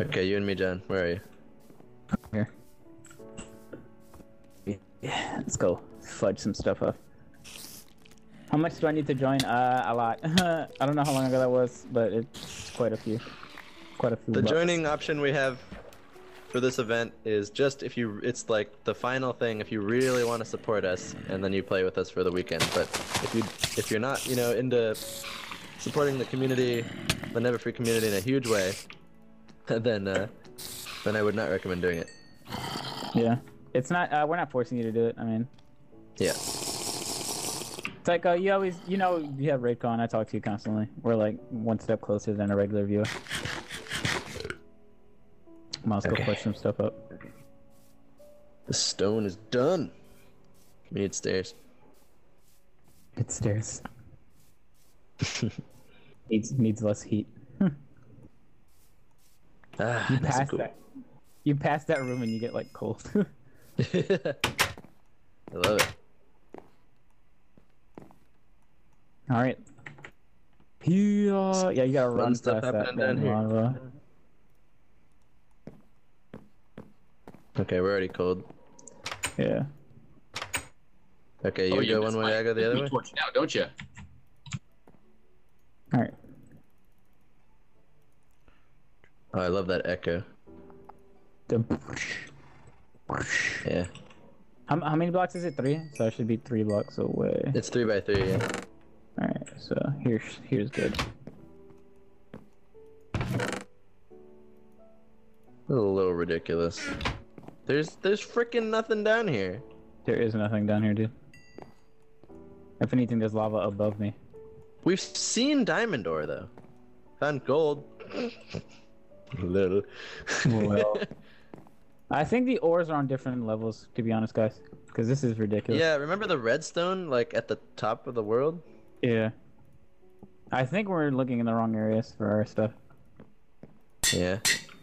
Okay, you and me, John. Where are you? Here. Yeah, let's go fudge some stuff up. How much do I need to join? A lot. I don't know how long ago that was, but it's quite a few. Quite a few. The bucks. joining option we have for this event is just if you, it's like the final thing if you really want to support us, and then you play with us for the weekend. But if you're not, you know, into supporting the community, the NevaFree community in a huge way, then I would not recommend doing it. Yeah, it's not. We're not forcing you to do it. I mean, yeah. It's like you always, you know, you have RaidCon. I talk to you constantly. We're like one step closer than a regular viewer. Let's go push some stuff up. The stone is done. We need stairs. It's stairs. needs less heat. You pass cool. that. You pass that room and you get like cold. I love it. All right. Yeah, you gotta run stuff past happening that down here. lava. Okay, we're already cold. Yeah. Okay, you go one way, I go the other way. Torch now, don't you? All right. Oh, I love that echo. Yeah. How many blocks is it? 3? So I should be 3 blocks away. It's 3 by 3, yeah. All right. So here's good. A little ridiculous. There's freaking nothing down here. There is nothing down here, dude. If anything, there's lava above me. We've seen diamond ore though. Found gold. Little. Well, I think the ores are on different levels, to be honest, guys. Because this is ridiculous. Yeah, remember the redstone, like at the top of the world? Yeah. I think we're looking in the wrong areas for our stuff. Yeah.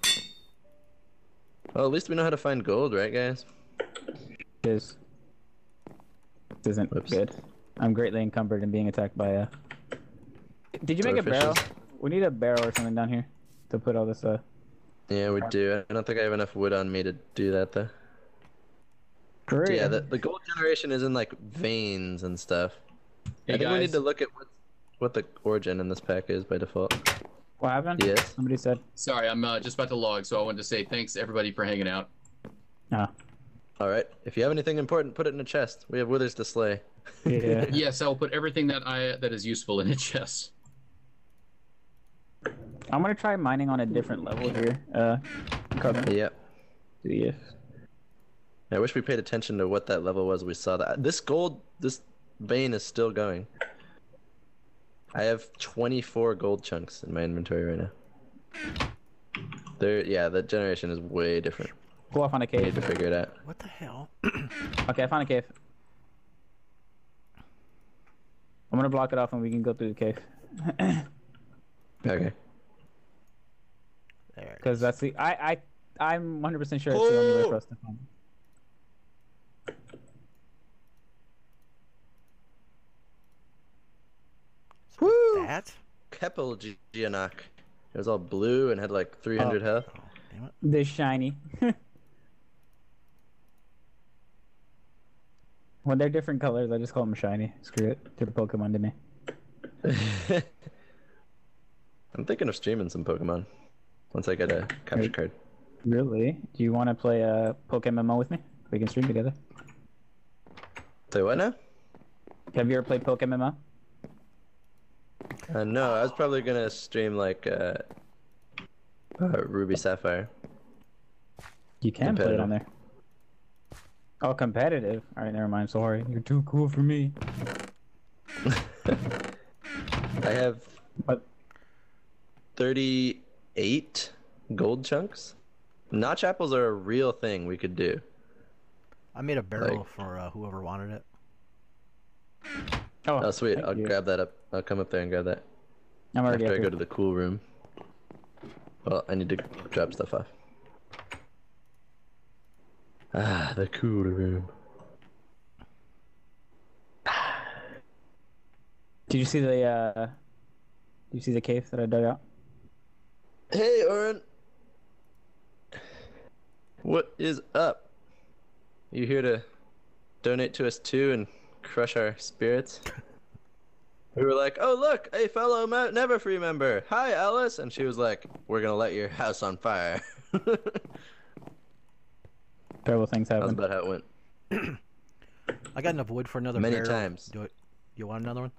Well, at least we know how to find gold, right, guys? This isn't good. I'm greatly encumbered and being attacked by a... Did you make a barrel? We need a barrel or something down here to put all this Yeah, we do. I don't think I have enough wood on me to do that, though. Great. Yeah, the gold generation is in, like, veins and stuff. Hey, I think we need guys. to look at what the origin in this pack is by default. What happened? Yes. Somebody said. Sorry, I'm just about to log, so I wanted to say thanks everybody for hanging out. Ah. Alright, if you have anything important, put it in a chest. We have withers to slay. Yeah. Yes, I will put everything that is useful in a chest. I'm gonna try mining on a different level here. Carbon. Yep. Yeah. I wish we paid attention to what that level was. We saw that. This vein is still going. I have 24 gold chunks in my inventory right now. Yeah, that generation is way different. Go off on a I cave. need to figure it out. What the hell? Okay, I found a cave. I'm gonna block it off and we can go through the cave. Okay. There. Because that's the I'm 100% sure it's the only way for us to find. Woo! That? Keppel Giannock. It was all blue and had like 300 health. Oh, damn it. They're shiny. When they're different colors, I just call them shiny. Screw it. They're Pokemon to me. I'm thinking of streaming some Pokemon once I get a capture card. Really? Do you want to play a Pokemon with me? We can stream together. Say what now? Have you ever played Pokemon? No, I was probably gonna stream like Ruby Sapphire. You can play it on there. Oh, competitive. Alright, never mind. Sorry. You're too cool for me. I have But 38 gold chunks. Notch apples are a real thing we could do. I made a barrel for whoever wanted it. Oh, sweet. thank I'll you. grab that up. I'll come up there and grab that. I'm already After I up go here. to the cool room. Well, I need to drop stuff off. Ah, the cool room. Did you see the cave that I dug out? Hey, Oren. What is up? You here to donate to us too and crush our spirits? We were like, oh look, a fellow NevaFree member. Hi, Alice. And she was like, we're gonna light your house on fire. Terrible things That was happen. about how it went. I got enough wood for another Many barrel. times. Do it. You want another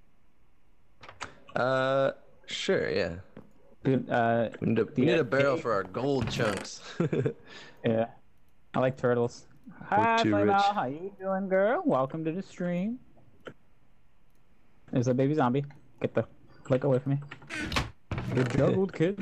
Uh, one? sure, yeah. Dude, We need a barrel for our gold chunks. yeah. I like turtles. Hi, too Flame rich. Owl. How you doing, girl? Welcome to the stream. There's a baby zombie. Get the click away from me. Good juggled, kid.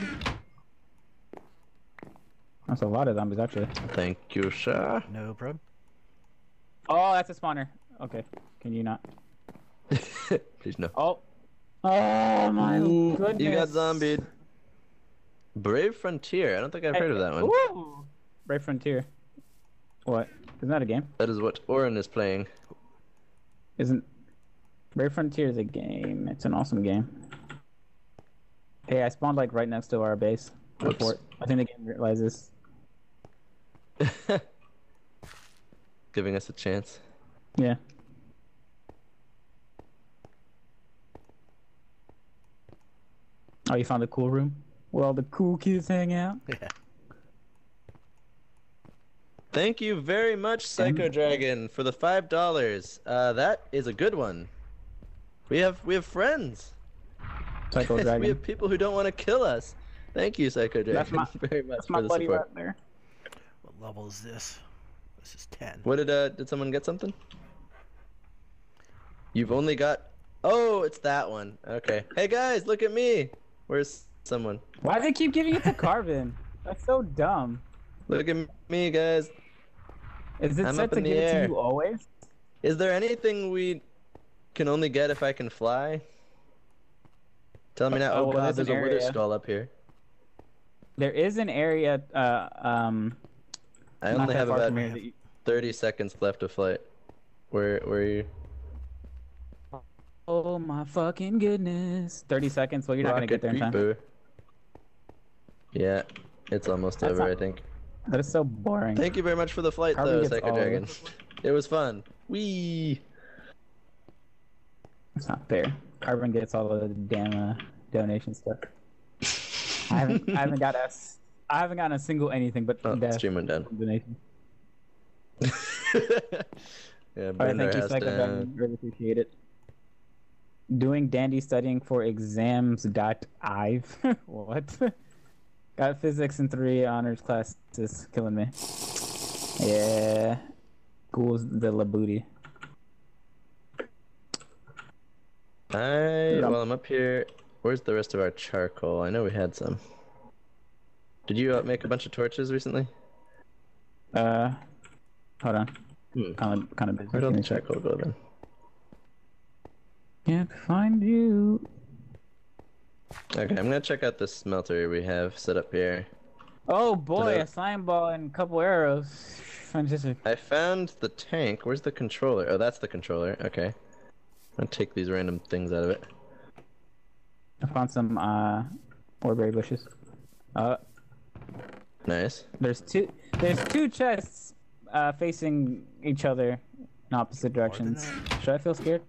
That's a lot of zombies, actually. Thank you, sir. No problem. Oh, that's a spawner. Okay. Can you not? Please no. Oh. Oh, my goodness. You got zombied. Brave Frontier. I don't think I've heard of that one. Ooh. Brave Frontier. What? Isn't that a game? That is what Oren is playing. Isn't Brave Frontier is a game. It's an awesome game. Hey, I spawned like right next to our base. Whoops. Fort. I think the game realizes. Giving us a chance. Yeah. Oh, you found the cool room? Where all the cool kids hang out? Yeah. Thank you very much, Psycho Dragon, for the $5. That is a good one. We have friends. Psycho We Dragon. have people who don't want to kill us. Thank you, Psycho Dragon, very much That's my for the buddy support. right there. What level is this? This is 10. What did someone get something? You've only got. Oh, it's that one. Okay. Hey guys, look at me. Where's someone? Why do they keep giving it to Carbon? That's so dumb. Look at me, guys. Is it I'm set up to in the give it air. to you always? Is there anything we can only get if I can fly? Tell me now. Oh, Oh, well, god, there's there's an a wither area. skull up here. There is an area, I not only that have far about from here that you... 30 seconds left of flight. Where are you? Oh my fucking goodness. 30 seconds, well, you're not gonna get there in time. Creeper. Yeah, it's almost That's over, not- I think. That is so boring. Thank you very much for the flight, Carbon though, gets Psycho all of Dragon. it. It was fun. Whee! It's not fair. Carbon gets all of the damn donation stuff. I haven't gotten a single anything but Oh, death stream went down. from donation. Yeah, Alright, burned our thank you, house Psycho down. Dragon. Really appreciate it. Doing dandy studying for exams.ive. What? Got physics in 3 honors classes. Killing me. Yeah. School's the la booty. Well, I'm up here. Where's the rest of our charcoal? I know we had some. Did you make a bunch of torches recently? Hold on. Hmm. Kind of busy. Where did all the charcoal go then? Can't find you. Okay, I'm gonna check out the smelter we have set up here. Oh boy, Hello. a slime ball and a couple arrows. Fantastic. I found the tank. Where's the controller? Oh, that's the controller. Okay. I'm gonna take these random things out of it. I found some orberry bushes. Nice. There's two chests facing each other in opposite directions. Should I feel scared?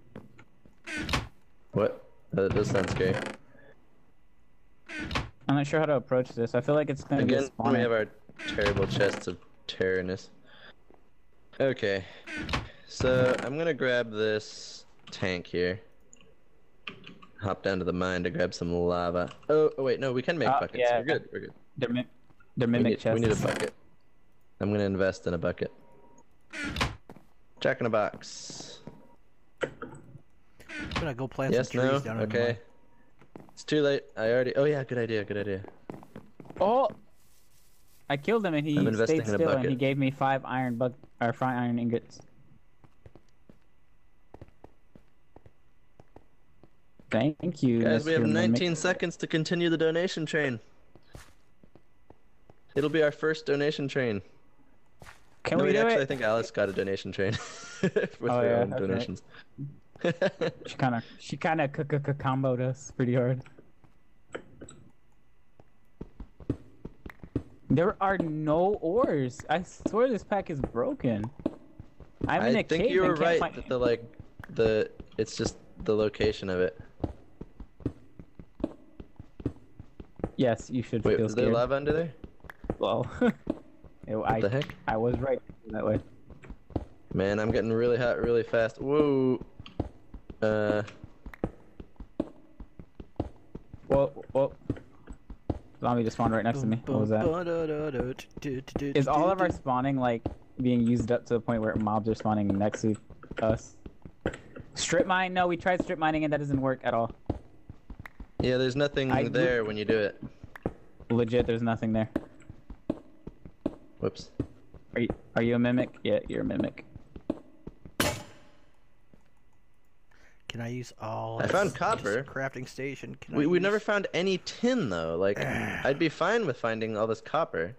What? That does sound scary. I'm not sure how to approach this. I feel like it's gonna be a Again, we spawner. have our terrible chests of terrorness. Okay. So, I'm gonna grab this tank here. Hop down to the mine to grab some lava. Oh wait, no, we can make buckets. yeah. We're good, we're good. They're mimic chests. We need a bucket. I'm gonna invest in a bucket. Jack in a box. I'm gonna go plant Yes, some trees no? down in the Okay. mine. It's too late. I already. Oh yeah, good idea, good idea. Oh! I killed him and he I'm investing stayed in a still and bucket. he gave me 5 5 iron ingots. Thank you. Guys, we have Mr. Mimic. 19 seconds to continue the donation train. It'll be our first donation train. Can No, we wait, do actually, I it? think Alice got a donation train with Oh, her yeah, own that's right. donations. She kind of comboed us pretty hard. There are no ores. I swear this pack is broken. I'm in a I think cave you were and can't right find... that it's just the location of it. Yes, you should Wait, feel is there scared. lava under there? Well, What the heck? I was right that way. Man, I'm getting really hot really fast. Whoa. Whoa. Zombie just spawned right next to me. What was that? Is all of our spawning like being used up to the point where mobs are spawning next to us? Strip mine? No, we tried strip mining and that doesn't work at all. Yeah, there's nothing there when you do it. Legit, there's nothing there. Whoops. Are you a mimic? Yeah, you're a mimic. Can I use all? I found copper. Crafting station. Can We never found any tin though. Like, I'd be fine with finding all this copper.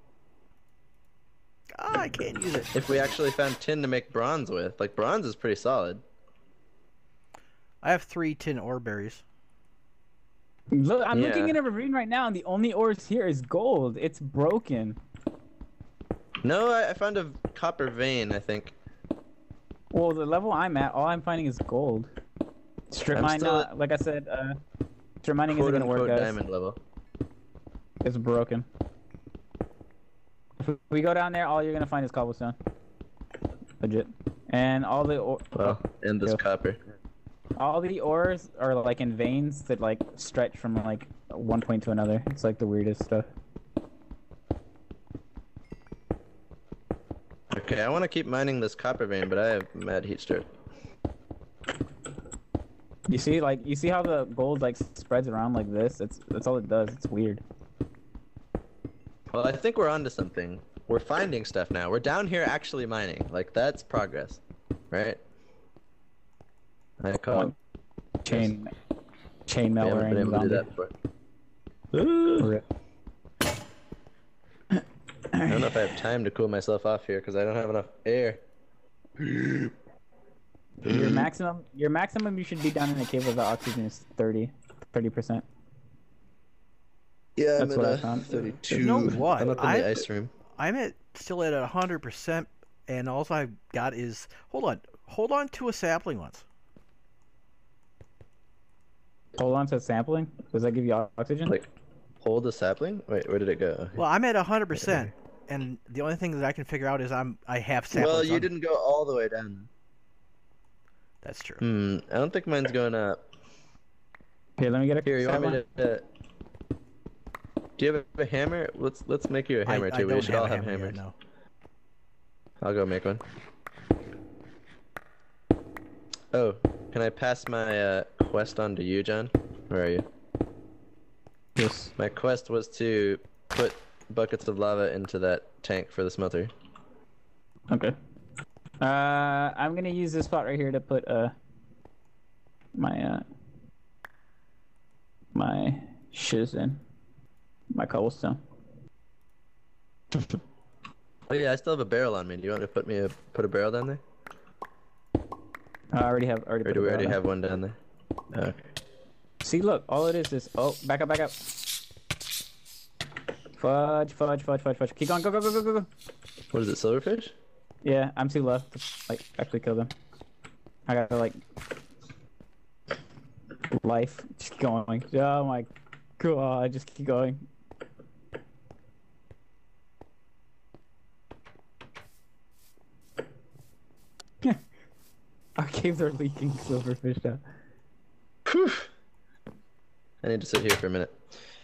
Ah, I can't use it. If we actually found tin to make bronze with. Like, bronze is pretty solid. I have 3 tin ore berries. Look, I'm Yeah. looking at a ravine right now, and the only ores here is gold. It's broken. No, I found a copper vein, I think. Well, the level I'm at, all I'm finding is gold. Strip I'm mine, still at like I said, strip mining isn't gonna work, quote-unquote guys. diamond level. It's broken. If we go down there, all you're gonna find is cobblestone. Legit. And all the Well, and this Go. copper. all the ores are like in veins that like stretch from like one point to another. It's like the weirdest stuff. Okay, I want to keep mining this copper vein, but I have mad heat stroke. You see how the gold like spreads around like this? That's all it does. It's weird. Well, I think we're onto something. We're finding stuff now. We're down here actually mining. Like, that's progress, right? I call Chain we haven't been malware able to do that before. Rip. I don't know if I have time to cool myself off here because I don't have enough air. Your maximum you should be down in a cave without oxygen is 30%. Yeah, That's I'm what I at found. 32. You know what? I'm up in the ice room. I'm still at 100%, and all I've got is hold on to a sapling once. Hold on to sampling. Does that give you oxygen? Like, hold the sapling? Wait, where did it go? Well, I'm at 100%, and the only thing that I can figure out is I have saplings. Well, you on- didn't go all the way down. That's true. I don't think mine's going up. Here, let me get a Here, you want me sapling. to... Do you have a hammer? Let's make you a hammer I too. We don't should all a have hammer hammers. yet, no. I'll go make one. Oh, can I pass my quest on to you, John? Where are you? Yes. My quest was to put buckets of lava into that tank for the smelter. Okay. I'm gonna use this spot right here to put my my shiz in. My cobblestone. Oh yeah, I still have a barrel on me. Do you want me to put a barrel down there? I already Or put do a we already barrel have one down there? Okay. See, look, all it is oh, back up. Fudge. Keep going, go. What is it, silverfish? Yeah, I'm too low to like actually kill them. I gotta like life. Just keep going. Oh my god, just keep going. Our caves are leaking silverfish now. Whew. I need to sit here for a minute.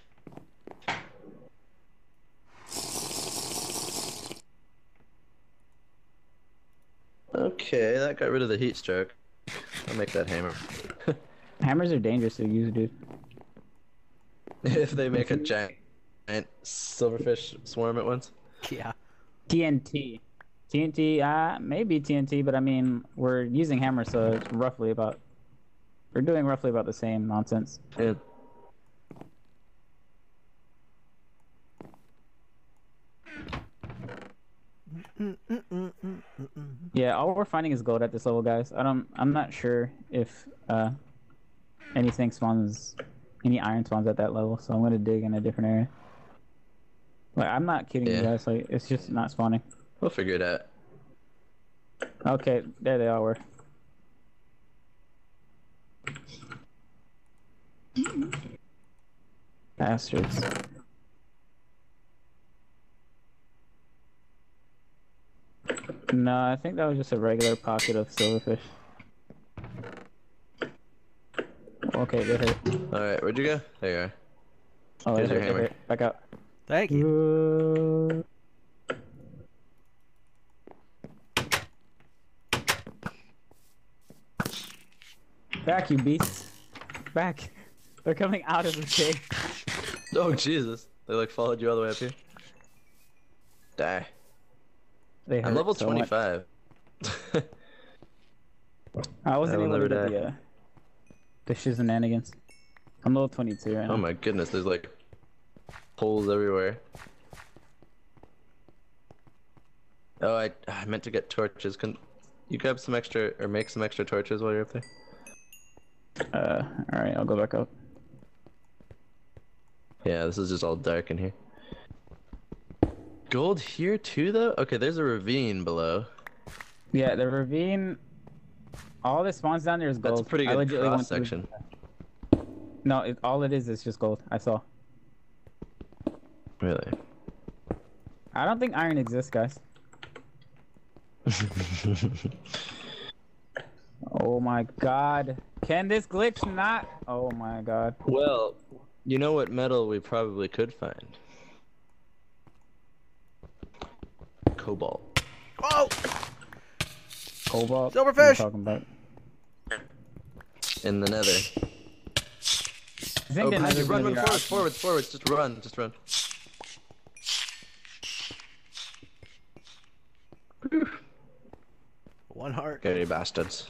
Okay, that got rid of the heat stroke. I'll make that hammer. Hammers are dangerous to use, dude. If they make a giant silverfish swarm at once. Yeah. TNT, maybe TNT, but I mean, we're using hammers, so it's we're doing roughly about the same nonsense. Yeah. Yeah, all we're finding is gold at this level, guys. I'm not sure if any iron spawns at that level, so I'm gonna dig in a different area. Like, I'm not kidding you Yeah. guys. Like, it's just not spawning. We'll figure it out. Okay, there they all were. Bastards. No, I think that was just a regular pocket of silverfish. Okay, they hurt. Alright, where'd you go? There you are. Oh, Here's they your hurt, they hammer. hurt. Back out. Thank you. Back, you beasts. Back. They're coming out of the cave. Oh, Jesus. They like followed you all the way up here? Die. They hurt I'm level so much. 25. I wasn't I will able to never get the shenanigans. I'm level 22 right now. Oh my goodness, there's like holes everywhere. Oh, I meant to get torches. Can you grab some extra, or make some extra torches while you're up there? Alright, I'll go back up. Yeah, this is just all dark in here. Gold here too, though? Okay, there's a ravine below. Yeah, the ravine. All that spawns down there is gold. That's a pretty I good legitimately cross went through- section. No, all it is just gold. I saw. Really? I don't think iron exists, guys. Oh my god. Can this glitch not? Oh my god. Well, you know what metal we probably could find? Cobalt. Oh, Cobalt? What are you silverfish. talking about? In the nether. I think Oh, the behind you. nether's Run, gonna run, be our forwards, forwards, forwards. Just run. Whew. One heart. Get any bastards.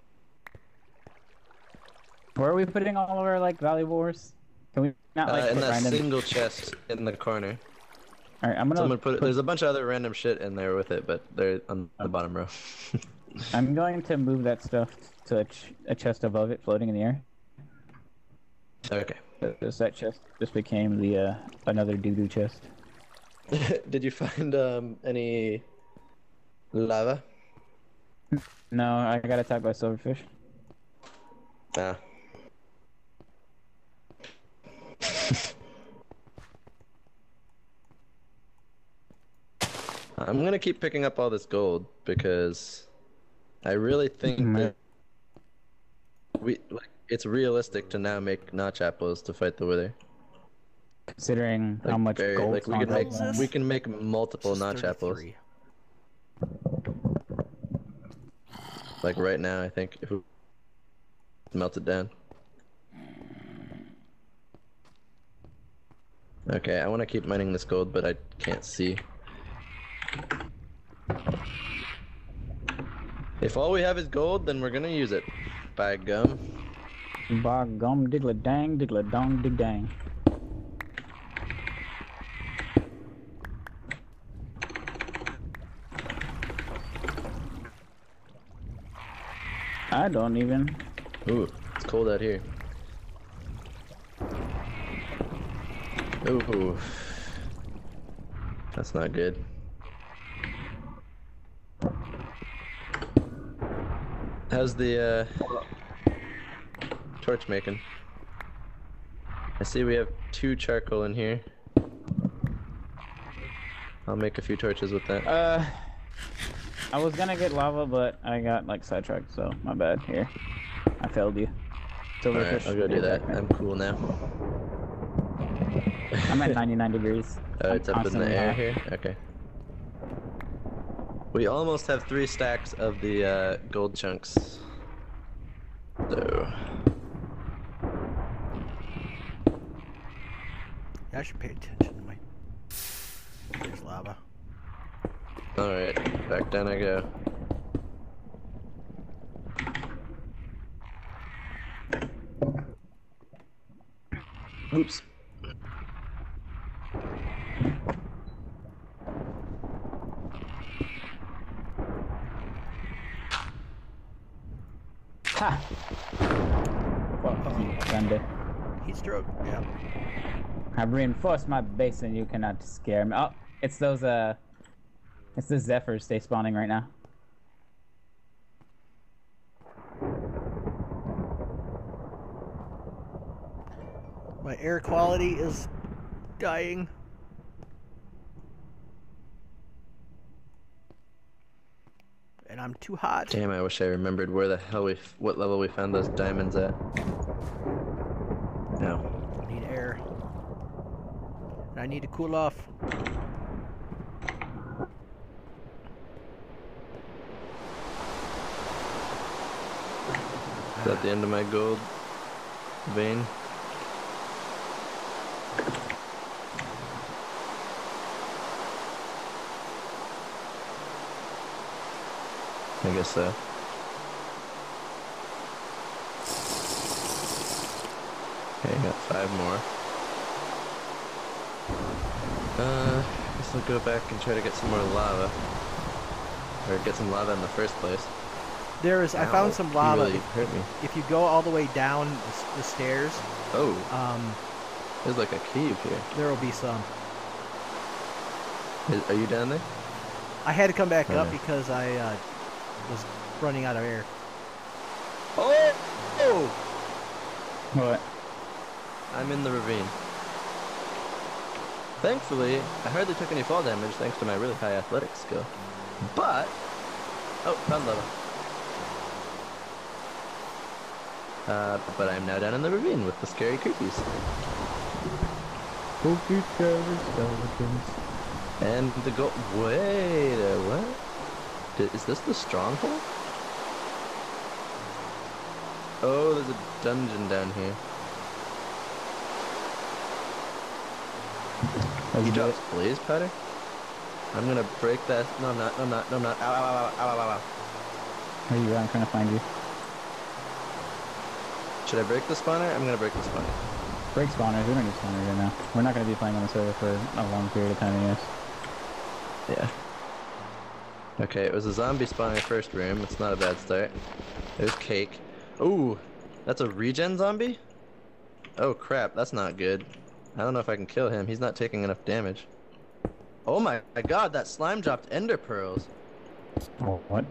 Where are we putting all of our like valuables? Can we not like In put that random? single chest in the corner. Alright, I'm gonna. Someone put it. There's a bunch of other random shit in there with it, but they're on the bottom row. I'm going to move that stuff to a chest above it, floating in the air. Okay. That chest just became the another doo-doo chest. Did you find any lava? No, I got attacked by silverfish. Nah. I'm gonna keep picking up all this gold because I really think that it's realistic to now make notch apples to fight the wither. Considering Like, how much very- gold like we can make right now. we can make multiple This is notch apples. 33. Like right now, I think if we melt it down. Okay, I want to keep mining this gold, but I can't see. If all we have is gold, then we're gonna use it. By gum. By gum diggler dang diggler dong dig dang. I don't even. Ooh, it's cold out here. Ooh. That's not good. How's the torch making? I see we have 2 charcoal in here. I'll make a few torches with that. I was gonna get lava, but I got like sidetracked, so my bad. Here, I failed you. Alright, I'll go do that. I'm cool now. I'm at 99 degrees. Oh, I'm it's up in the constantly air hot. here? Okay. We almost have 3 stacks of the gold chunks. So... I should pay attention to my. There's lava. Alright, back down I go. Oops. Ha! Fuck you, Thunder. Heat stroke. Yeah. I've reinforced my base and you cannot scare me. Oh, it's those, it's the Zephyrs stay spawning right now. My air quality is dying. And I'm too hot. Damn, I wish I remembered where the hell what level we found those diamonds at. No. I need air. And I need to cool off. Is that the end of my gold vein? I guess so. Okay, got 5 more. Guess I'll go back and try to get some more lava. Or get some lava in the first place. I found some lava. Really hurt me. If you go all the way down the stairs, Oh, there's like a cave here. there will be some. Are you down there? I had to come back up Okay. because I was running out of air. Oh! Oh! What? I'm in the ravine. Thankfully, I hardly took any fall damage thanks to my really high athletic skill. But... Oh, found lava. But I'm now down in the ravine with the scary creepies. Spooky scary skeletons. And the gold... Wait, what? Is this the stronghold? Oh, there's a dungeon down here. He drops blaze powder? I'm gonna break that. No, I'm not. No, I'm not. No, I'm not. Ow, ow, ow, ow, ow, ow, ow. Where are you at? I'm trying to find you. Should I break the spawner? I'm gonna break the spawner. Break spawners. We don't need spawners right now. We're not going to be playing on the server for a long period of time anyways. Yeah. Okay, it was a zombie spawner first room. It's not a bad start. There's cake. Ooh, that's a regen zombie? Oh crap, that's not good. I don't know if I can kill him. He's not taking enough damage. Oh my god, that slime dropped ender pearls. Oh, what?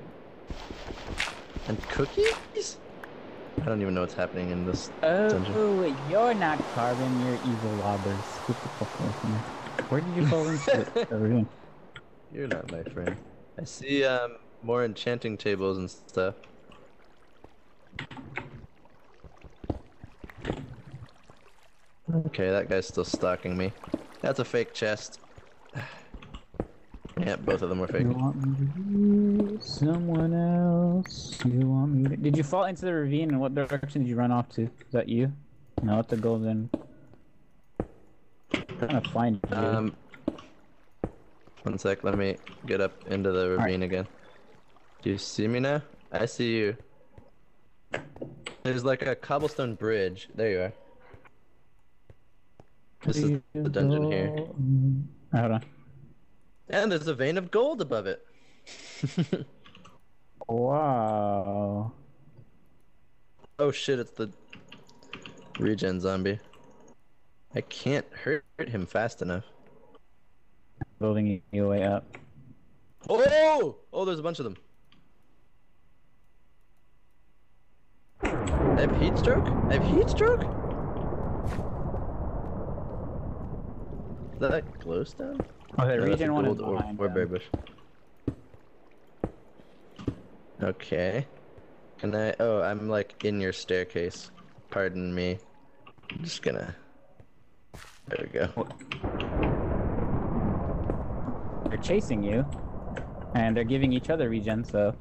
And cookies? I don't even know what's happening in this dungeon. Oh, you're not Carbon, you're evil robbers. Get the fuck away from me. Where did you fall into the ravine? You're not my friend. I see more enchanting tables and stuff. Okay, that guy's still stalking me. That's a fake chest. Yeah, both of them were fake. You want me to be someone else? You want me to... Did you fall into the ravine, and what direction did you run off to? Is that you? No, it's the golden... I'm trying to find you. One sec, let me get up into the ravine again. Do you see me now? I see you. There's like a cobblestone bridge. There you are. This is the dungeon here. Hold on. And there's a vein of gold above it. Wow. Oh shit, it's the regen zombie. I can't hurt him fast enough. Building your way up. Oh! Oh, there's a bunch of them. I have heat stroke? I have heat stroke? Is that glowstone? Oh, the No, that's a region one is gold behind or them. berry bush. Okay. Can I? Oh, I'm like in your staircase. Pardon me. I'm just gonna. There we go. They're chasing you, and they're giving each other regen, so...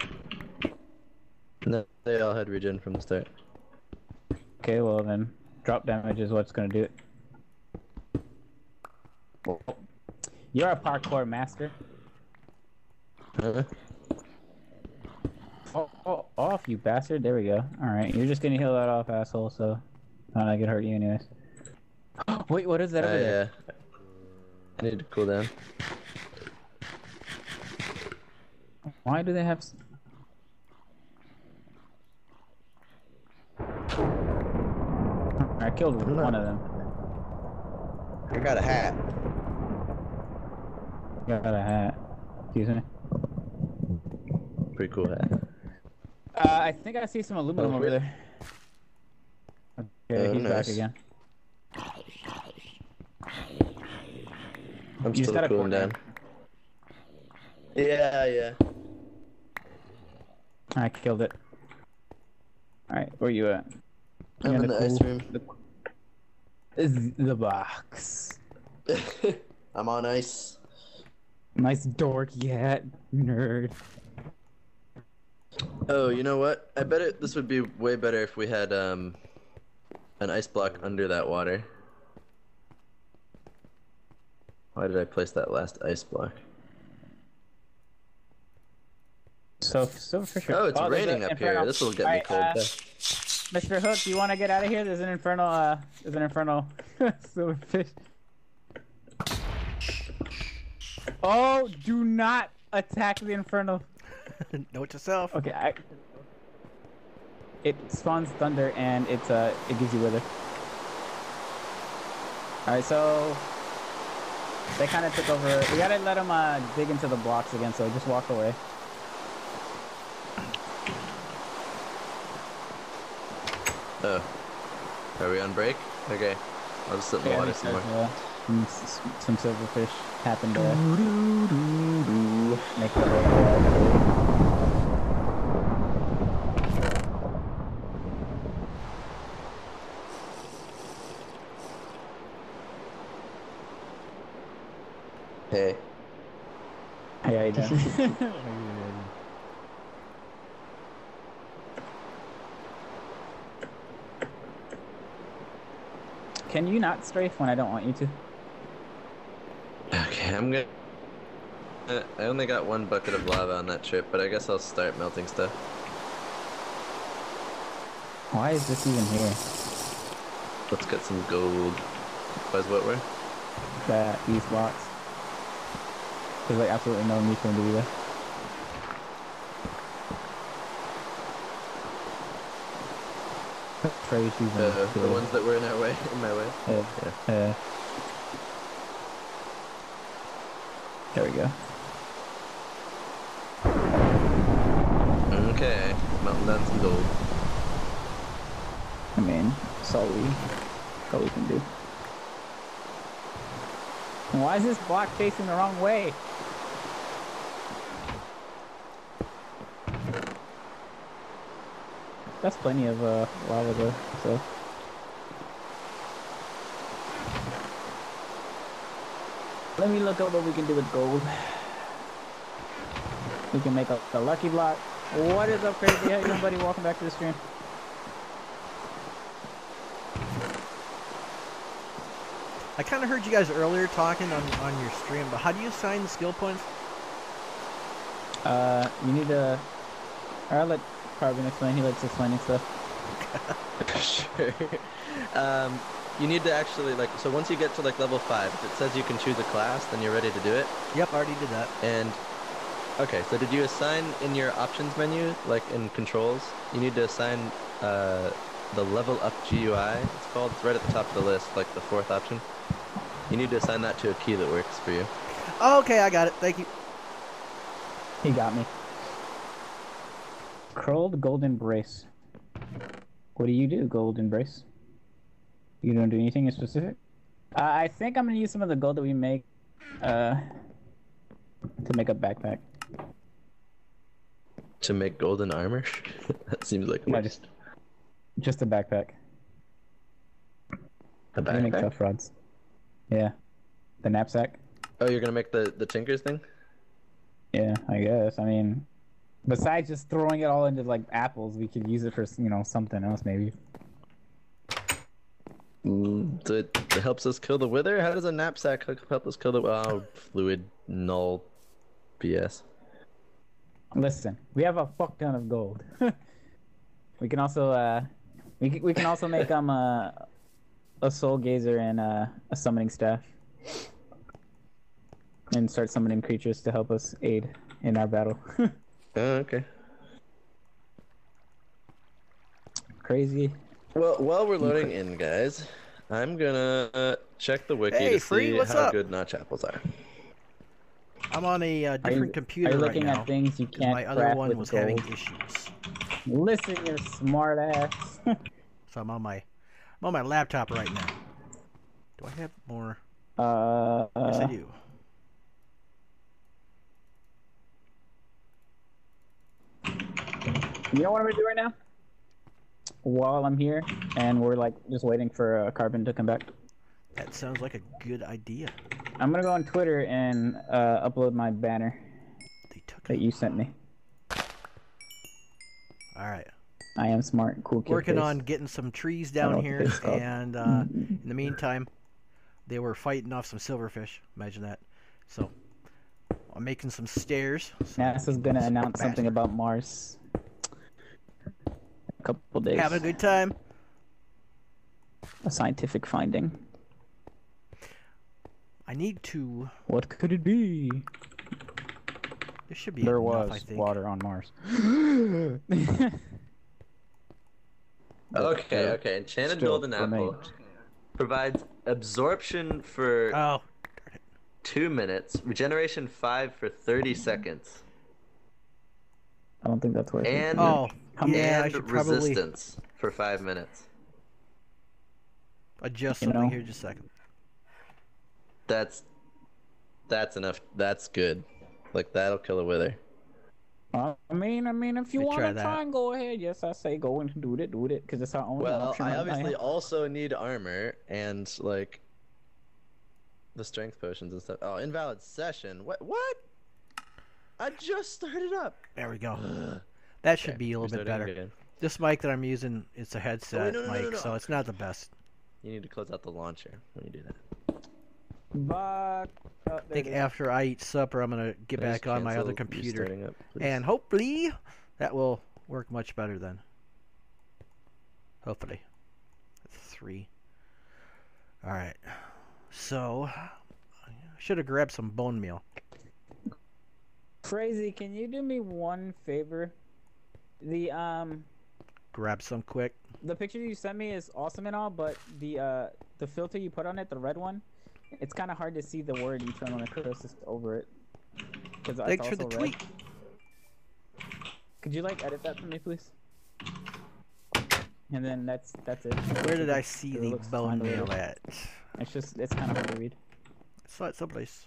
No, they all had regen from the start. Okay, well then, drop damage is what's gonna do it. You're a parkour master. Huh? Oh, off, you bastard. There we go. Alright, you're just gonna heal that off, asshole, so... Not I could hurt you anyways. Wait, what is that over there? Yeah. I need to cool down. Why do they have... I killed one of them. I got a hat. Got a hat. Excuse me. Pretty cool hat. I think I see some aluminum over there. Okay, Oh, he's back nice. again. I'm You just still gotta cooling down. Yeah. I killed it. Alright, where you at? I'm in the ice room. Is the box. I'm on ice. Nice dorky hat, nerd. Oh, you know what? I bet this would be way better if we had an ice block under that water. Why did I place that last ice block? So Silverfish. Oh, it's raining there's up here. This will get me cold. Mr. Hook, do you want to get out of here? There's an infernal silverfish. Oh, do not attack the infernal. Note to self. Okay, it spawns thunder and it gives you wither. All right, so they kind of took over. We gotta let them dig into the blocks again. So just walk away. Oh. Are we on break? Okay. I'll just sit in the water some more. Some silverfish happened to make the way. Hey. Hey, how you doing? Can you not strafe when I don't want you to? Okay, I'm gonna... I only got one bucket of lava on that trip, but I guess I'll start melting stuff. Why is this even here? Let's get some gold. Buzz, what were? These blocks. There's like absolutely no need for them to be there. The ones that were in our way, in my way. Yeah. There we go. Okay, melting down some gold. I mean, that's all we can do. Why is this block facing the wrong way? That's plenty of lava though, so. Let me look up what we can do with gold. We can make a lucky block. What is up, crazy? How you doing, buddy? Welcome back to the stream. I kind of heard you guys earlier talking on your stream, but how do you assign the skill points? You need to... I'll let Carbon explain. He likes explaining stuff. Sure. You need to actually, like, so once you get to, like, level 5, if it says you can choose a class, then you're ready to do it. Yep, I already did that. And, okay, so did you assign in your options menu, like in controls, you need to assign the level up GUI, it's called, it's right at the top of the list, like the 4th option. You need to assign that to a key that works for you. Oh, okay, I got it. Thank you. He got me. Curled golden brace. What do you do, golden brace? You don't do anything in specific? I think I'm gonna use some of the gold that we make to make a backpack. To make golden armor? That seems like a waste. Just a backpack. A We make backpack? tough rods. Yeah. The knapsack? Oh, you're gonna make the Tinkers thing? Yeah, I guess. I mean, besides just throwing it all into like apples, we could use it for, you know, something else maybe. So it helps us kill the wither? How does a knapsack help us kill the... Oh, fluid, null, BS. Listen, we have a fuck ton of gold. We can also we can also make a soul gazer and a summoning staff, and start summoning creatures to help us aid in our battle. Oh, okay. Crazy. Well, while we're loading in, guys, I'm gonna check the wiki Hey, to Free, see what's how up? good notch apples are. I'm on a different computer are you right looking now. at things you 'Cause can't my other craft one with was gold? having issues. Listen, you smart ass. So I'm on my laptop right now. Do I have more? Yes, I do. You know what I'm gonna do right now? While I'm here, and we're like just waiting for Carbon to come back. That sounds like a good idea. I'm gonna go on Twitter and upload my banner They took that it. you sent me. All right. I am smart, cool kid. Working face. on getting some trees I don't know down what the here, face is called. and in the meantime, they were fighting off some silverfish. Imagine that. So I'm making some stairs. So NASA's gonna announce something faster. about Mars. A couple days. Having a good time. A scientific finding. I need to. What could it be? There should be There enough, was I think. water on Mars. Okay. Enchanted Still golden apple remain. provides absorption for Oh, 2 minutes, regeneration 5 for 30 seconds, I don't think that's worth it. and oh, yeah. I and should probably resistance for 5 minutes. adjust You something know? here just a second. That's enough. That's good. Like that'll kill a wither. I mean, if you Let me want try to that. try and go ahead, yes, I say go and do it, because it's our only Well, option. I right obviously now. also need armor and like the strength potions and stuff. Oh, invalid session. What? I just started up. There we go. That should Okay, be a little bit restarting better. again. This mic that I'm using, it's a headset no, mic, no. so it's not the best. You need to close out the launcher when you do that. But I think after I eat supper, I'm gonna get Can I just back on my other cancel computer, restarting up, please? and hopefully that will work much better then. Hopefully. 3. All right. So I should have grabbed some bone meal. Crazy, can you do me one favor? Grab some quick. The picture you sent me is awesome and all, but the filter you put on it, the red one, it's kind of hard to see the word eternal necrosis over it. Thanks for the tweet. Could you like edit that for me, please? And then that's it. Where did I see It the looks bone fine the way it meal is. at? It's kind of hard to read. I saw it someplace.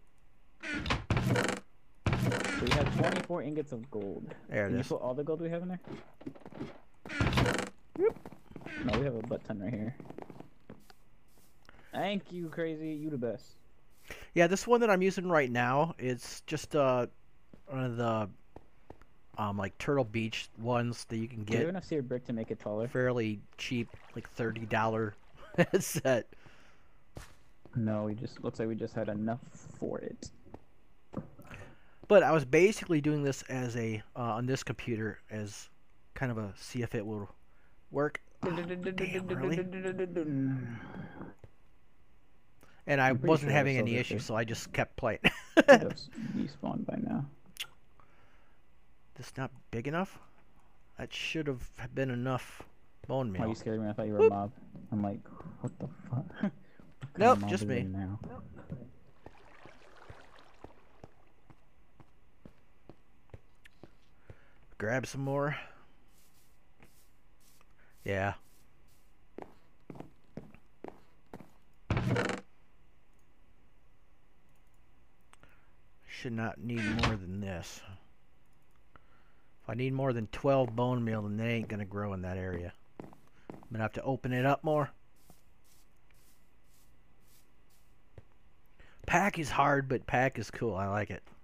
So we have 24 ingots of gold. There it Can you is. put all the gold we have in there? No, we have a butt ton right here. Thank you, Crazy. You the best. Yeah, this one that I'm using right now, it's just one of the like Turtle Beach ones that you can Do you have get enough seared brick to make it taller? fairly cheap, like $30 set. No, looks like we just had enough for it. But I was basically doing this as a on this computer as kind of a see if it will work. Oh, damn, really? And I I'm pretty wasn't sure I having saw any this issues, there. so I just kept playing. Should have despawned by now. This not big enough? That should have been enough bone Why meal. you scared me? I thought you were a mob. I'm like, what the fuck? What kind Nope, of mob just is me. it now? Grab some more. Yeah. Should not need more than this. If I need more than 12 bone meal, then they ain't gonna grow in that area. I'm gonna have to open it up more. Pack is hard, but pack is cool. I like it.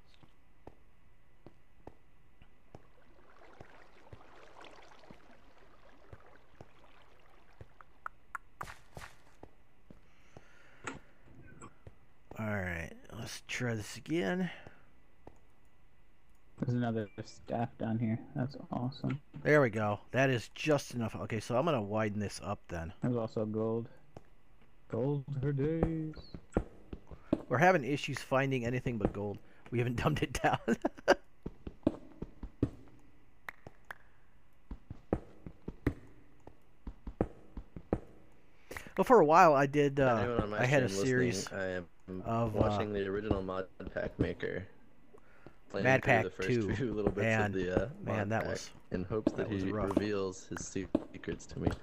Alright, let's try this again. There's another staff down here. That's awesome. There we go. That is just enough. Okay, so I'm gonna widen this up then. There's also gold. Gold for days. We're having issues finding anything but gold. We haven't dumped it down. Well, for a while I did. Anyone on my I had a stream series listening, I am of watching the original mod pack maker. Playing Mad through Pack the first 2, few little bits and of the man, mod that pack was in hopes that he rough. reveals his secrets to me.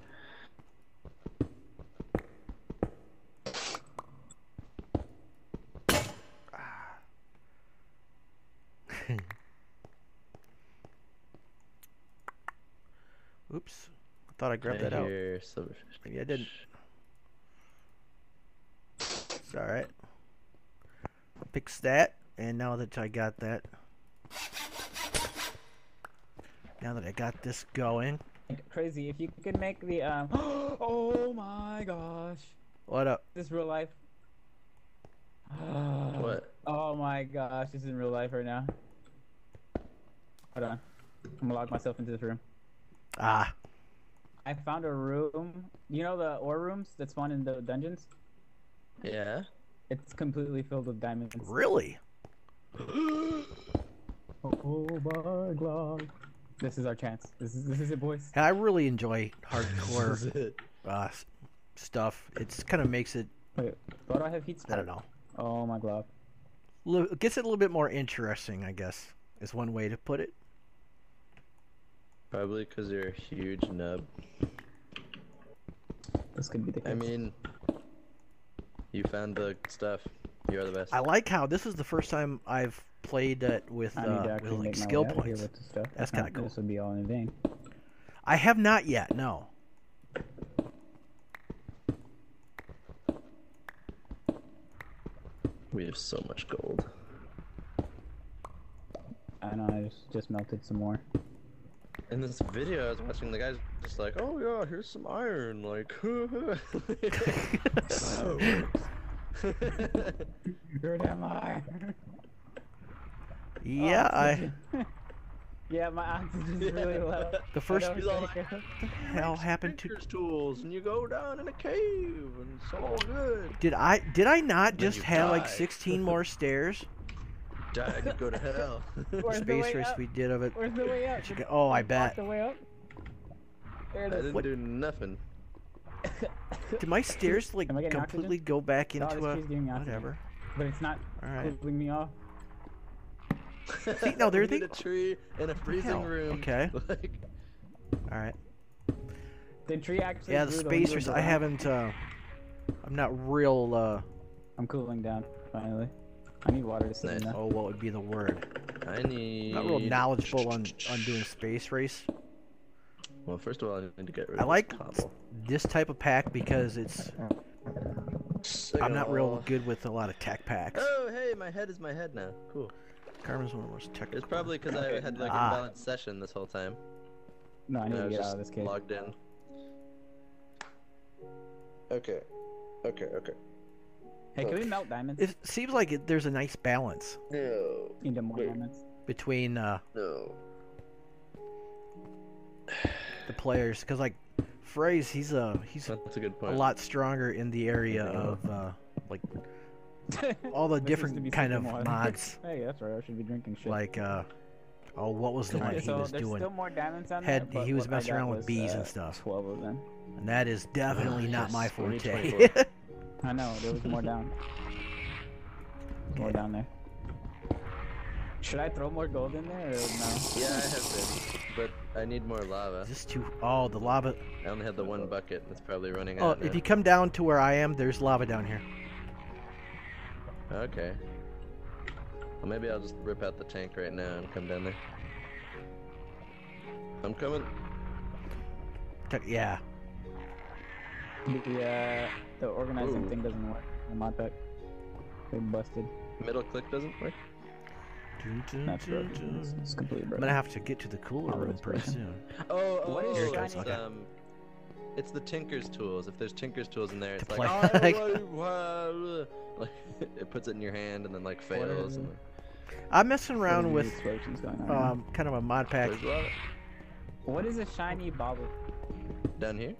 Oops, I thought I grabbed that out. Maybe I didn't. It's all right. Fix that, and now that I got that, now that I got this going. Crazy, if you could make the oh my gosh. What up? This is real life. What? Oh my gosh, this is in real life right now. Hold on. I'm gonna lock myself into this room. Ah, I found a room. You know the ore rooms that spawn in the dungeons? Yeah. It's completely filled with diamonds. really? Oh my god. This is our chance. This is it, boys. And I really enjoy This is hardcore it. stuff. It's kind of makes it. Wait, why do I have heat I don't know. Oh my god. Gets it a little bit more interesting, I guess, is one way to put it. Probably because you're a huge nub. This could be the case. I mean, you found the stuff. You are the best. I like how this is the first time I've played it with I need to actually like make my skill way out of here points. with this stuff. That's If not, kinda cool. This would be all in vain. I have not yet. No. We have so much gold. I know, I just melted some more. In this video I was watching, the guy's just like, oh yeah, here's some iron, like, That's how it works. You're damn liar. Yeah, Yeah, my oxygen's really low. The first- I know He's all it's like, gonna the hell happened to? Tinker's tools, and you go down in a cave, and it's all good. Did I not Then just you have like die. 16 more stairs? Die to go to hell. Where's the Space way race up? we did of it. Where's the way up? But you oh, I Walk bet. the way up. There I it is. didn't do nothing. Did my stairs like Am I getting completely oxygen? go back No, into this a tree's giving me oxygen. whatever? But it's not All right. cooling me off. See, no, they're- We need a tree in a freezing hell? room. Okay. Like, All right. The tree actually. Yeah, the grew space wheels race. I around. haven't. I'm not real. I'm cooling down finally. I need water to sit in Nice. there. Oh, what would be the word? I need. Not real knowledgeable on doing space race. Well, first of all, I need to get rid I of like this cobble. this type of pack because it's. I'm not real Signal. good with a lot of tech packs. Oh, hey, my head is my head now. Cool. Carmen's one of the most technical. It's probably because I had like Ah. a imbalanced session this whole time. No, I And need I to was get out just of this cave. logged in. Okay. Okay. Hey, can we melt diamonds? It seems like there's a nice balance No. Into more Wait. diamonds. between No. the players, because like Phrase, he's That's a good a point. lot stronger in the area of like all the This used to different be kind of sipping water. mods. Hey, that's right. I should be drinking shit. Like oh, what was the one he so was there's doing? still more diamonds on Had- there. But he was what I messing got around with was, bees and stuff. 12 of them. And that is definitely not yes, my we need forte. 24. I know, there was more down. More down there. Should I throw more gold in there or no? Yeah, I have been, but I need more lava. Is this too? Oh, the lava. I only had the one bucket. It's probably running Oh, out. if now. you come down to where I am, there's lava down here. Okay. Well, maybe I'll just rip out the tank right now and come down there. I'm coming. Yeah. The organizing Ooh. thing doesn't work. The mod pack. They busted. Middle click doesn't work. Not broken. It's completely I'm broken. gonna have to get to the cooler Oh, room it's pretty broken. soon. Oh, What is oh, shiny? it's, Okay. it's the Tinker's tools. If there's Tinker's tools in there, it's To like, play. like it puts it in your hand and then like What fails. is And it? I'm messing What around are with these explosions going on? kind of a mod pack. Where's lava? What is a shiny bauble? Down here.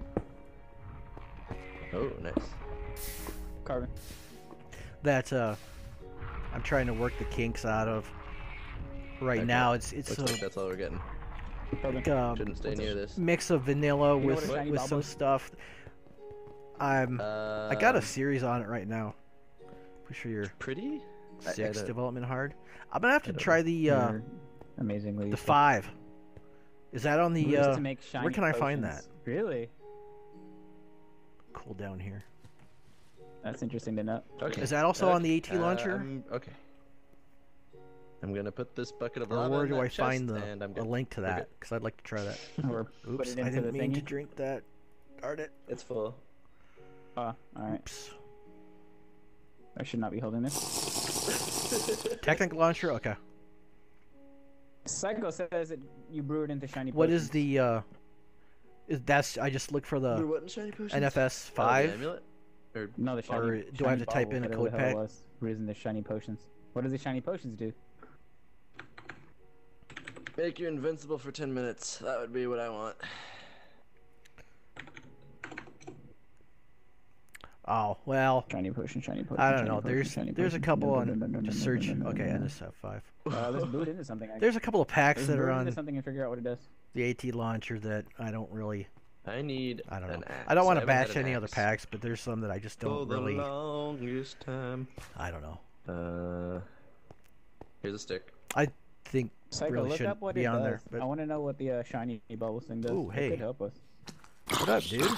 Oh, nice. Carbon. That I'm trying to work the kinks out of. Right Okay. now, it's Looks a like that's all we're getting. Carbon. like, Shouldn't stay near this. mix of vanilla You know with what a shiny with bauble some is? stuff. I got a series on it right now. Pretty sure you're Pretty? 6 development hard. I'm gonna have to don't try You're amazingly. the 5. Is that on the Used to make shiny where can I find that? potions. Really? Cool down here. That's interesting to know. Okay. Is that also on the AT launcher? Okay. I'm gonna put this bucket of Or lava where in do that I chest, find and I'm a good. link to We're that? good. Because I'd like to try that. Or put Oops, it I into didn't the mean to thingy. drink that. Darn it. It's full. Oh, alright. Oops. I should not be holding this. Technical launcher? Okay. Psycho says that you brew it into shiny What potions. is the I just looked for the what in shiny potions? NFS Oh, the 5? amulet? Or No, the shiny. Or do I shiny have to type bauble, in a whatever code the hell it pack? was. Brews into shiny potions. What does the shiny potions do? make you invincible for 10 minutes. That would be what I want. Oh, well, Shiny potion, shiny potion. I don't shiny know. potion, shiny There's a potion. couple on just search. Okay, NSF 5. Let's boot into something. There's a couple of packs Let's that boot are into on something and figure out what it does. the AT launcher that I don't really. I need I don't know. an axe. I don't want to haven't had bash an any other axe packs, but there's some that I just for don't the really. longest time. I don't know. Here's a stick. I think Psycho, really look shouldn't up what be it on does. there. But I want to know what the shiny bubbles thing does. Ooh, It hey. could help us. what up, dude?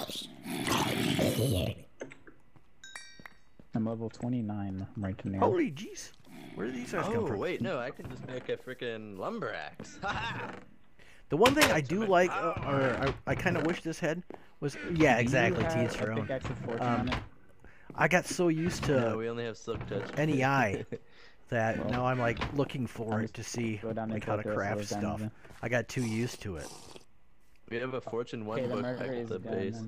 I'm level 29 right now. Holy jeez, where do these guys come Oh from? wait, no, I can just make a freaking lumber axe. The one thing I do like, or I kind of wish this had, was yeah, exactly. Do To you each have their a own. pickaxe of fortune on it? I got so used No, to we only have silk touch. NEI that Well, now I'm like looking for I'll it to see Go down like and how to collect the rest of craft those stuff. diamonds I got too used to it. We have a fortune then. Okay, 1 the book murder back at is the done. base.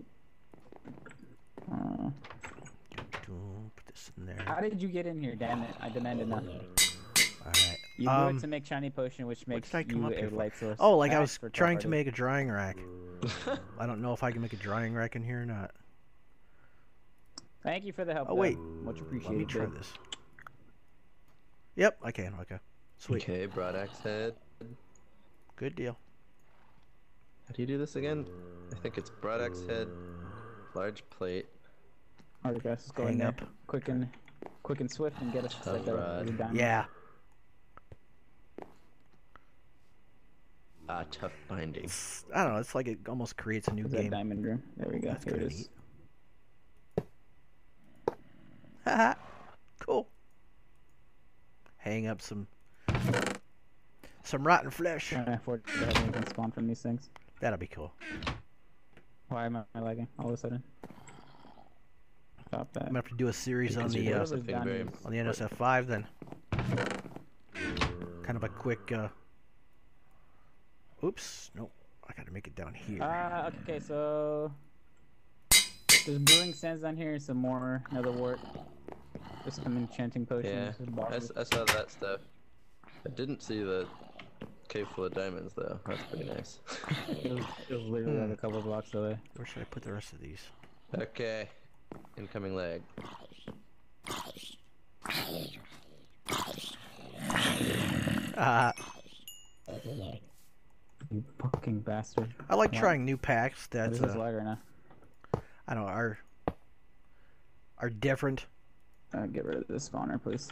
Put this in there. How did you get in here? Damn it! I demanded nothing. Alright. You brew it to make shiny potion, which makes did I come you up a here for? light source. Oh, like I Axe was for trying to top make a drying rack. I don't know if I can make a drying rack in here or not. Thank you for the help. Oh, though. wait. Much Let appreciated. me try dude. this. Yep, I can. Okay. Sweet. Okay, broad axe head. Good deal. How do you do this again? I think it's broad axe head, large plate. Alright, guys, let's go Hang in there. up. Quick and swift, and get us Tough set rod. down. Yeah. Tough binding. I don't know. It's like it almost creates a new Is that game. diamond room? There we go. That's Here it kinda is. neat. Haha. Cool. Hang up some rotten flesh. Can't afford to have anything spawn from these things. That'll be cool. Why am I lagging all of a sudden? Stop that. I'm gonna have to do a series on Because the you're doing whatever's something done very is- on the NSF 5 then. Kind of a quick. Oops. Nope. I gotta make it down here. Okay, so there's brewing sands down here, some more nether wart. There's some enchanting potions. Yeah, there's I, bottles. I saw that stuff. I didn't see the cave full of diamonds though. That's pretty nice. It was literally like a couple of blocks away. Where should I put the rest of these? Okay, incoming lag. Ah. You fucking bastard. I like What? trying new packs What that is this lag right now? I don't know are different. Get rid of this spawner, please.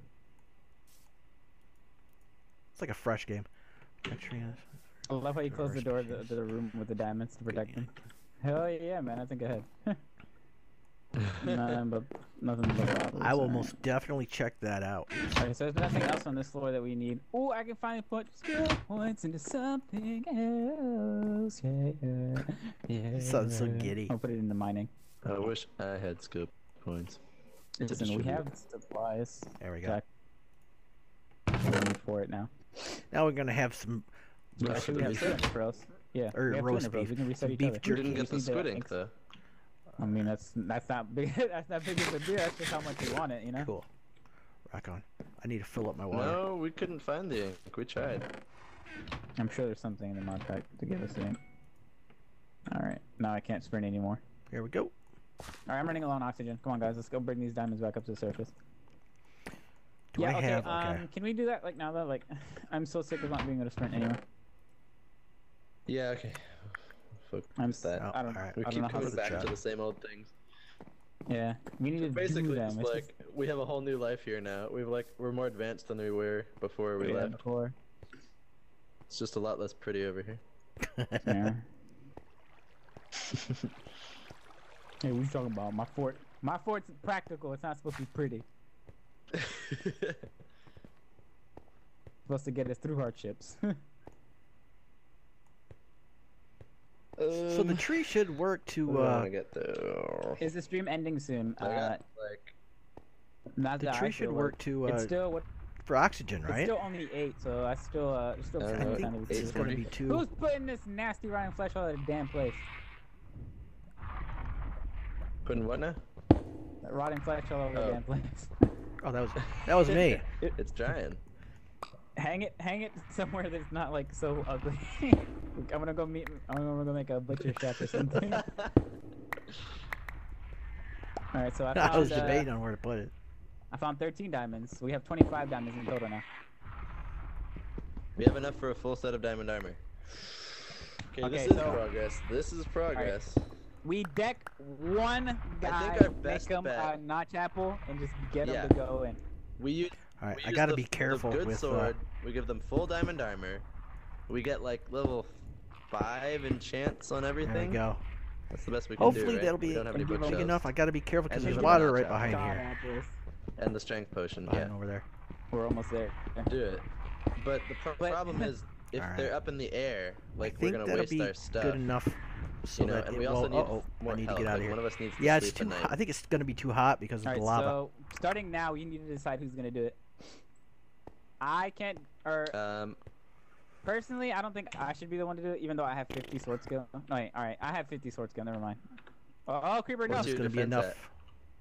It's like a fresh game. Actually, I love how you close the door to the room with the diamonds to protect them. Hell yeah, man! I think ahead. nothing but problems. I will alright. most definitely check that out. Okay, so there's nothing else on this floor that we need. Oh, I can finally put skill points into something else. Yeah. Sounds so giddy. I'll put it into mining. I wish I had scope points. Listen, we have supplies. There we go. We need for it now. Now we're gonna have some Actually, we have 200 pearls. Yeah, Or we have roast 200 pearls. beef. We can reset Some each beef other. We didn't We get just the need squid ink inks. though. I mean, that's not big. That's not big of a deal. That's just how much you want it, you know. cool. Rock on. I need to fill up my water. No, we couldn't find the ink. We tried. I'm sure there's something in the mod pack to give us the ink. All right, now I can't sprint anymore. Here we go. All right, I'm running low on oxygen. Come on, guys, let's go bring these diamonds back up to the surface. Do I okay. have okay. Can we do that like now though? Like, I'm so sick of not being able to sprint anymore. Yeah, okay. focus I'm that. I don't, alright. We I don't keep know how coming to back chat. to the same old things. Yeah, we need to do Basically, them. it's It's like we have a whole new life here now. We're more advanced than we were before we just, yeah, left. before. It's just a lot less pretty over here. Yeah. Hey, what you talking about? My fort. My fort's practical. It's not supposed to be pretty. It's supposed to get us through hardships. So the tree should work What do I to. want to get though? Is the stream ending soon? I got like Not The that I tree should feel work like. to. It's still what? For oxygen, It's right? still only 8, so I still I don't I know, think kind of it's gonna be 2. Who's putting this nasty rotten flesh all over the damn place? putting what now? That rotting flesh all over the Oh. damn place. Oh, that was me. It's drying. hang it somewhere that's not like so ugly. I'm gonna go make a butcher shop or something. Alright, so I found, I was debating on where to put it. I found 13 diamonds. We have 25 diamonds in total now. We have enough for a full set of diamond armor. Okay, Okay, this is so- progress. This is progress. We deck one guy, our make best him bet- a notch apple, and just get Yeah. him to go in. We use. All right, we I use gotta the- be careful the good with. sword. We give them full diamond armor. We get like level 5 enchants on There everything. we go. That's the best we can Hopefully do. Right? that'll We be don't have any big big bookshelves. enough. I gotta be careful because And there's there's water a right notch behind God, here. apples. And the strength potion. Behind Yeah, over there. We're almost there. do it. But the But- problem is if Alright. they're up in the air, like I we're think gonna that'll waste be our stuff. good enough. So You know, that and it we also will. need Uh-oh, more I need to health. get out of Like, here. one of us needs to Yeah, it's sleep too. at Hot. night. I think it's gonna be too hot because of Alright, the lava. so starting now, you need to decide who's gonna do it. I can't, or personally, I don't think I should be the one to do it, even though I have 50 sword skill. No, wait, alright, I have 50 sword skill, never mind. Oh, creeper, no! What's It's your gonna be defense enough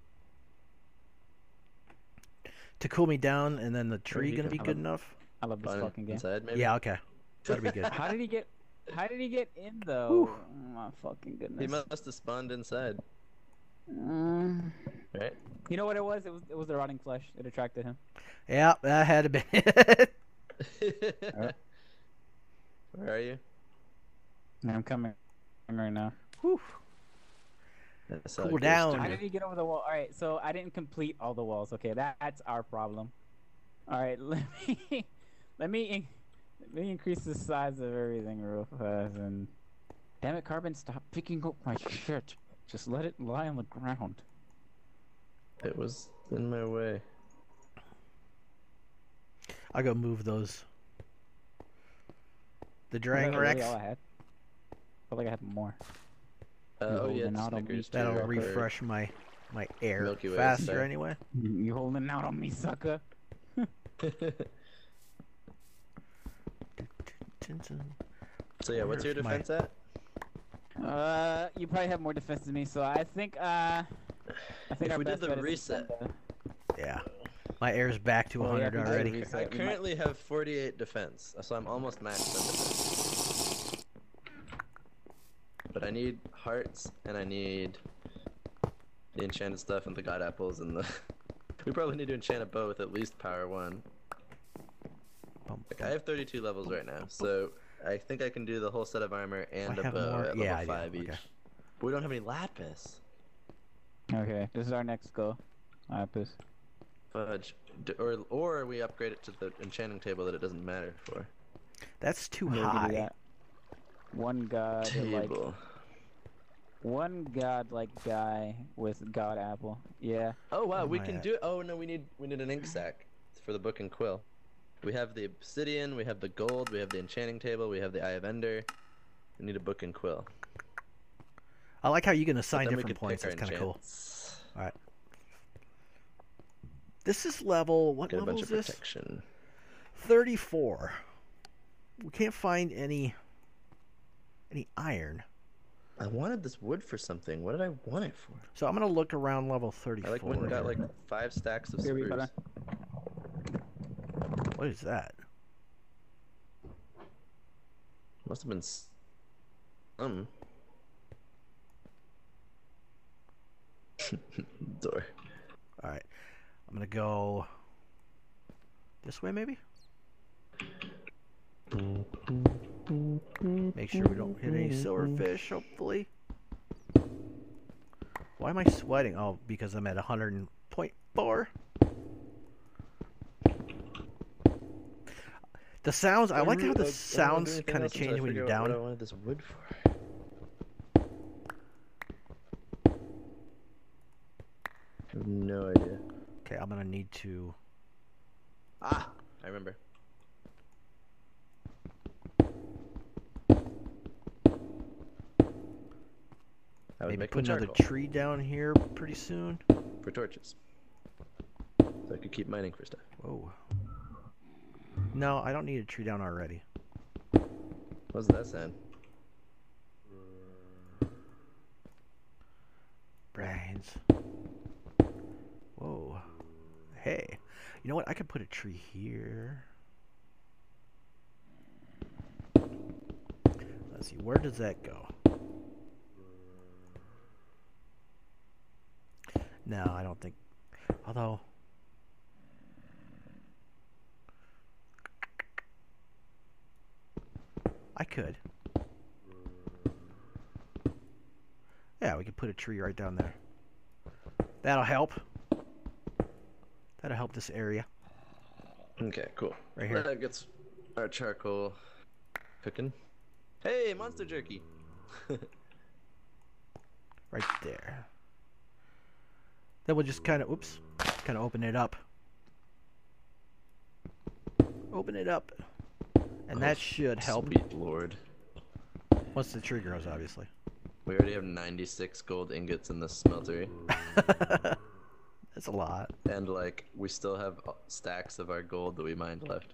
to cool me down, and then the tree you gonna go. be good enough. I love this on fucking game. inside, maybe. Yeah, okay, that'll be good. How did he get in though? Whew. Oh, my fucking He goodness. must have spawned inside, Mm. right? You know what it was? It was the rotting flesh. It attracted him. Yeah, that had to be it. Where are you? I'm coming right now. Whew. I saw Cool a ghost down. in How here. did he get over the wall? Alright, so I didn't complete all the walls. Okay, that's our problem. Alright, let me increase the size of everything real fast and damn it, Carbon, stop picking up my shit. Just let it lie on the ground. It was in my way. I'll go move those. The Was Drang that really Rex. all I had? Felt like I had more. Oh yeah, holding out on me. Snickers too. That'll or refresh my air Milky Way, faster sorry. anyway. You holding out on me, sucker? So yeah, what's your Where's my- defense at? You probably have more defense than me, so I think If our we did best the bet is to reset. spend Yeah, my air's back to Well, yeah, 100 we did already. reset. I We might- currently have 48 defense, so I'm almost maxed on defense. But I need hearts, and I need the enchanted stuff and the god apples and the... We probably need to enchant a bow with at least power 1. Like, I have 32 levels right now, so I think I can do the whole set of armor and I a have bow more? at Yeah, level I do. 5 each. Okay. But we don't have any lapis. Okay, this is our next goal. Lapis. Fudge. Or we upgrade it to the enchanting table that it doesn't matter for. That's too Yeah, we can do high. that. One god like Table. one god like guy with god apple. Yeah. Oh wow, Where we am I can at? do. Oh no, we need an ink sack for the book and quill. We have the obsidian, we have the gold, we have the enchanting table, we have the eye of ender. We need a book and quill. I like how you can But assign then we different could points. pick our That's kind of cool. enchants. All right. This is level. What Get a level bunch is of this? protection. 34. We can't find any iron. I wanted this wood for something. What did I want it for? So I'm gonna look around level 34. I like went and got like 5 stacks of Here we spruce. go. What is that? Must have been some. Door. All right. I'm gonna go this way, maybe. Make sure we don't hit any silverfish, hopefully. Why am I sweating? Oh, because I'm at 100.4. The sounds, I like how the sounds kind of change when you're down. What I wanted this wood for. I have no idea. Okay, I'm gonna need to... Ah! I remember. Maybe put another tree down here pretty soon. For torches. So I could keep mining for stuff. Whoa. No, I don't need a tree down already. What's that sound? Brains. Whoa. Hey. You know what? I could put a tree here. Let's see. Where does that go? No, I don't think. Although. I could. Yeah, we could put a tree right down there. That'll help. That'll help this area. Okay, cool. Right here. That gets our charcoal cooking. Hey, monster jerky! Right there. Then we'll just kind of, oops, kind of open it up. Open it up. And that should help. Sweet Lord. Once the tree grows, obviously. We already have 96 gold ingots in the smeltery. That's a lot. And, like, we still have stacks of our gold that we mined left.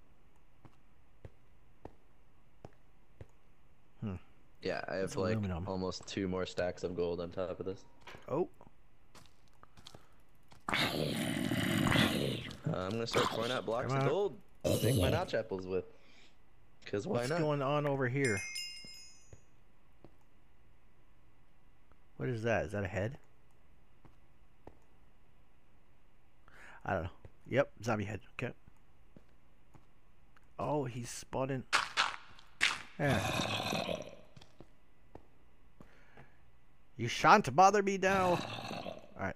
Yeah, I have, like, aluminum. almost 2 more stacks of gold on top of this. Oh. I'm gonna start pouring out blocks of gold to make my notch apples with. Because why not? What's going on over here? What is that? Is that a head? I don't know. Yep, zombie head. Okay. Oh, he's spawning. Yeah. You shan't bother me now. Alright.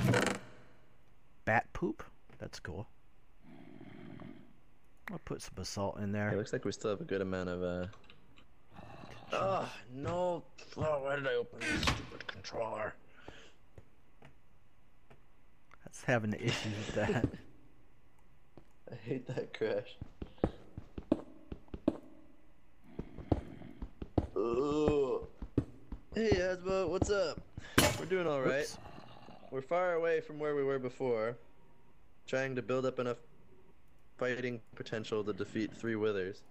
Bat poop? That's cool. I'll put some basalt in there. It looks like we still have a good amount of, Oh, no. Oh, why did I open this stupid controller? That's having issues with that. I hate that crash. Ugh. Hey, Hasbo, what's up? We're doing alright. We're far away from where we were before. Trying to build up enough fighting potential to defeat 3 withers.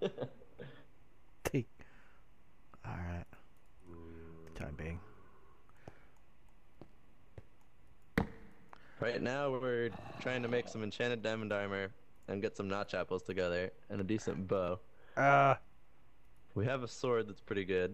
Alright. Time being. Right now we're trying to make some enchanted diamond armor and get some notch apples together and a decent bow. We have a sword that's pretty good.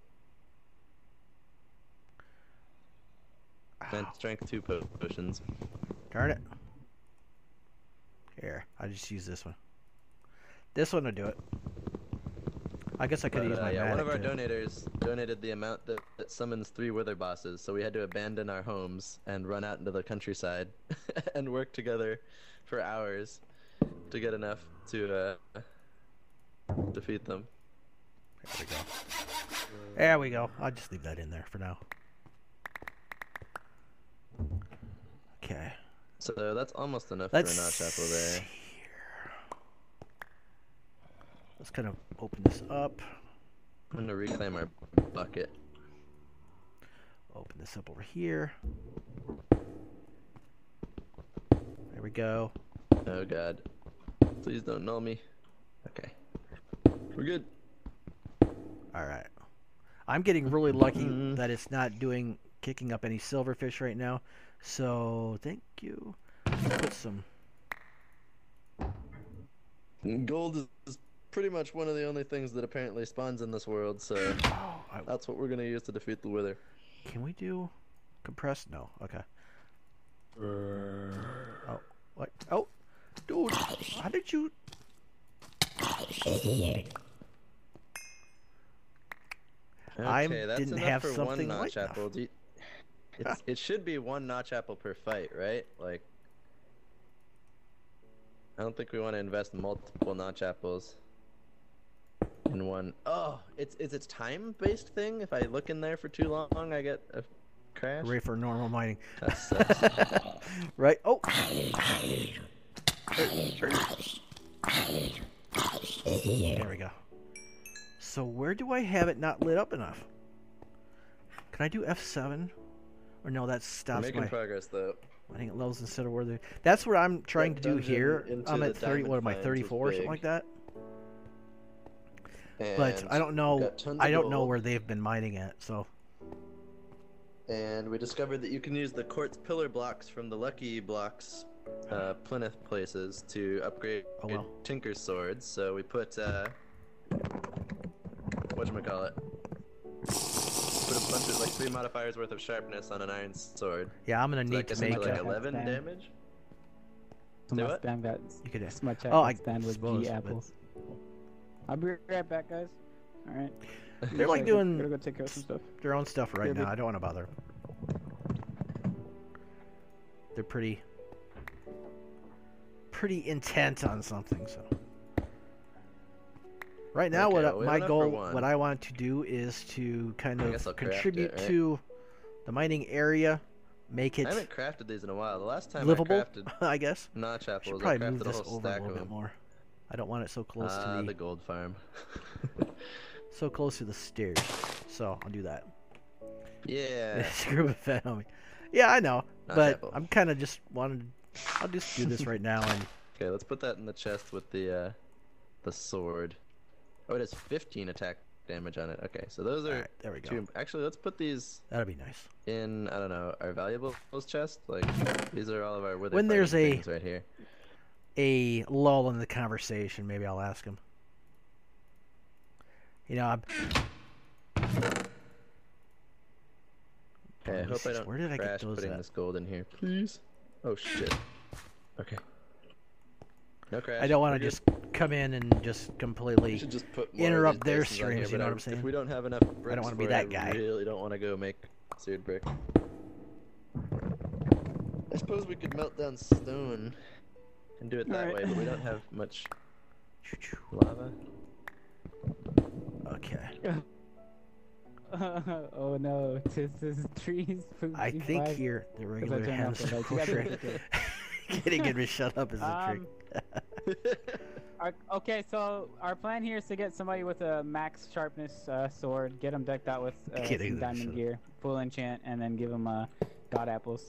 And strength 2 potions. Darn it. Here, I'll just use this one. This one will do it. I guess I could use my yeah, one of our too. donators donated the amount that summons 3 wither bosses, so we had to abandon our homes and run out into the countryside and work together for hours to get enough to defeat them. There we go. There we go. I'll just leave that in there for now. Okay. So that's almost enough Let's for a notch apple there. Let's kind of open this up. I'm gonna reclaim our bucket. Open this up over here. There we go. Oh god. Please don't null me. Okay. We're good. Alright. I'm getting really lucky that it's not kicking up any silverfish right now. So, thank you. Put some... Gold is pretty much one of the only things that apparently spawns in this world, so that's what we're gonna use to defeat the wither. Can we do compressed? No. Okay. Oh, what? Oh, dude, how did you? I Okay, that's didn't enough have for one something notch light apple. It should be one notch apple per fight, right? Like, I don't think we want to invest multiple notch apples in one. Oh, it's time-based thing? If I look in there for too long, I get a crash? Ready for normal mining. That sucks. Right? Oh! There we go. So where do I have it not lit up enough? Can I do F7? Or no, that We're stops making my progress, though. mining at levels instead of where they... That's what I'm trying to do dungeon here. into I'm the at 30, what am I, diamond finds was 34 or something big. like that? And But I don't know. got tons I of don't know gold. where they've been mining at, so... And we discovered that you can use the quartz pillar blocks from the Lucky Blocks Plymouth places to upgrade Oh, well. Tinker's swords. So we put whatchamacallit? Put a bunch of like 3 modifiers worth of sharpness on an iron sword. Yeah, I'm gonna So need that to gets into, make like a... 11 Spam. damage. So Do my what? spam got You could... so my chat Oh, got I spammed with suppose, G but- apples. I'll be right back, guys. All right. They're like doing Gotta go take care of some stuff. their own stuff right Yeah, now. but- I don't want to bother. They're pretty intent on something. So right now, Okay, what well, we my went up for goal, one. what I want to do is to kind I guess of I'll craft contribute it, right? to the mining area, make I it haven't crafted these in a while. The last time livable. I crafted I guess. notch Should apples, I probably move crafted a this whole over a stack little of bit them. more. I don't want it so close to The the gold farm. so close to the stairs. So I'll do that. Yeah. Screw with that, homie. Yeah, I know, Notch but apple. I'm kind of just wanted. I'll just do this right now and. Okay, let's put that in the chest with the sword. Oh, it has 15 attack damage on it. Okay, so those are Alright, there we go. two. Actually, let's put these That'll be nice. in, I don't know, our valuables chest. Like, these are all of our wither When there's fighting a- things right here. A lull in the conversation, maybe I'll ask him. You know, Okay, I hope I don't Where did I get crash those putting at? this gold in here, please. Oh shit. Okay. No crash. I don't want We're to good. just come in and just We completely. should just put more interrupt of these their bases on here, streams, you but know what I'm saying? If we don't have enough bricks wanna be for that it, guy. I really don't want to go make seared brick. I suppose we could melt down stone and do it that Alright. way, but we don't have much lava. Okay. Oh no, this is trees. I think here the regular turned has off the some lights. You kosher. gotta Getting it to shut up is a trick. Okay, so our plan here is to get somebody with a max sharpness sword, get them decked out with Kidding, some diamond shut gear, full enchant, and then give them god apples.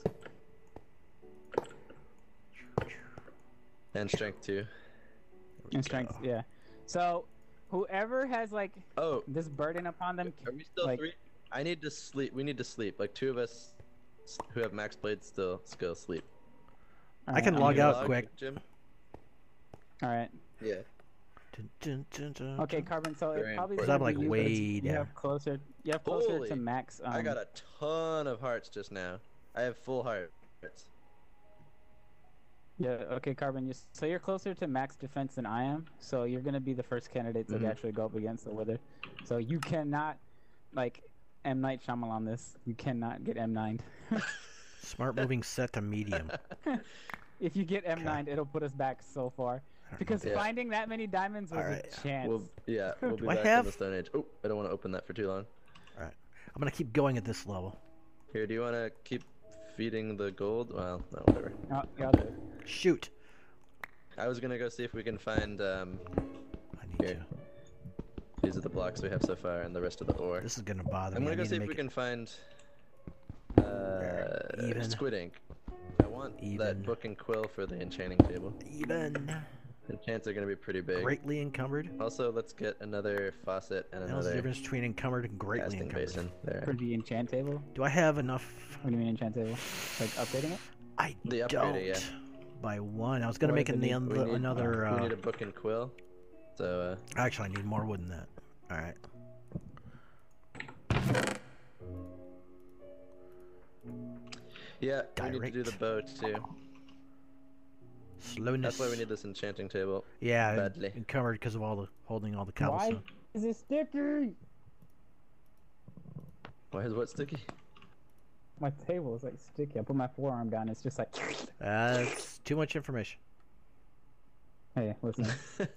And strength too. And strength, yeah. So, whoever has like Oh, this burden upon them, are we still like, 3? I need to sleep. We need to sleep. Like 2 of us who have max blade still sleep. I can alright, log You out log, quick. Jim? All right. Yeah. Dun, dun, dun, dun, Okay, dun. Carbon. So Very it probably important. I'm, like, you, but way you down. have closer. You have closer Holy, to max. I got a ton of hearts just now. I have full hearts. Yeah. Okay, Carbon. So you're closer to max defense than I am. So you're gonna be the first candidate to Mhm. actually go up against the Wither. So you cannot, like, M Night Shyamalan this. You cannot get M9'd. Smart moving set to medium. If you get M9'd, it'll put us back so far. Because Yeah. finding that many diamonds was Alright. a chance. We'll be Do I back in have- the Stone Age. Oh, I don't want to open that for too long. I'm gonna keep going at this level. Here, do you want to keep feeding the gold? Well, no, whatever. Yeah, I'll do it. Shoot. I was gonna go see if we can find I need Here. to. these are the blocks we have so far and the rest of the ore. This is gonna bother I'm me. gonna I go need see to if we make it can find Even. squid ink. I want Even. that book and quill for the enchanting table. even. Enchants are gonna be pretty big. Greatly encumbered. Also, let's get another faucet and That was the another difference between encumbered and greatly casting encumbered. basin. For There. the enchant table. Do I have enough? What do you mean enchant table? Like updating it? I The upgrader, don't. yeah. By one. I was gonna Or make the need- another. we need a book and quill. So Actually, I need more wood than that. All right. yeah, we need to do Direct. the bow too. Slowness. That's why we need this enchanting table. Yeah, badly. encumbered because of all the holding all the Why cobblestone. is it sticky? Why is what sticky? My table is like sticky. I put my forearm down. It's just like. That's too much information. Hey, listen.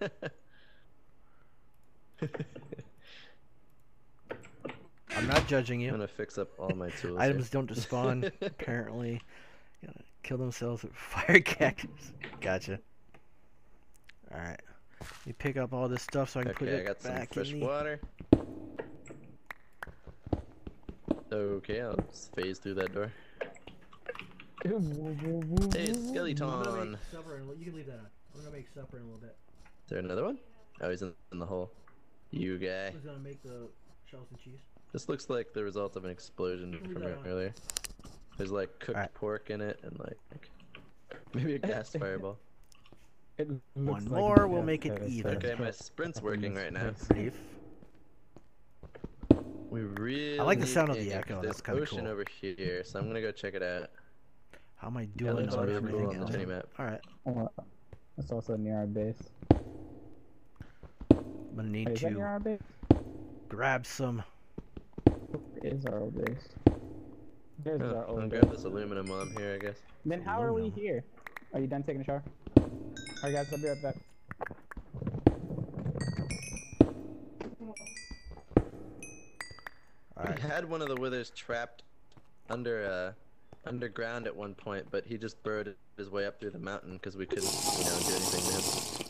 I'm not judging I'm you. gonna fix up all my tools. Items don't despawn, apparently. Gotta kill themselves with fire cactus. Gotcha. Alright. You pick up all this stuff so I can put Okay, I it got some back fresh in the... water. Okay, I'll just phase through that door. Hey, skeleton. supper. You can leave that on. I'm gonna make supper in a little bit. Is there another one? Oh, he's in the hole. You guy. Who's gonna make the shells and cheese? This looks like the result of an explosion from earlier. There's like cooked pork in it and like maybe a gas fireball. One more will make it even. Okay, my sprint's working right now. Leave. We really I like the need sound of the ink. echo. There's That's kind of ocean cool. over here, so I'm gonna go check it out. How am I Yeah, doing looks on really everything cool on the else? tiny map. Alright. Oh, that's also near our base. I'm gonna need Wait, is that near to our base? grab some. Where is our old base? There's Oh, our I'll old grab base. this aluminum while I'm here, I guess. Then how are we Aluminum. here? Are you done taking a shower? Alright guys, I'll be right back. Alright. We had one of the withers trapped underground at one point, but he just burrowed his way up through the mountain because we couldn't, do anything to him.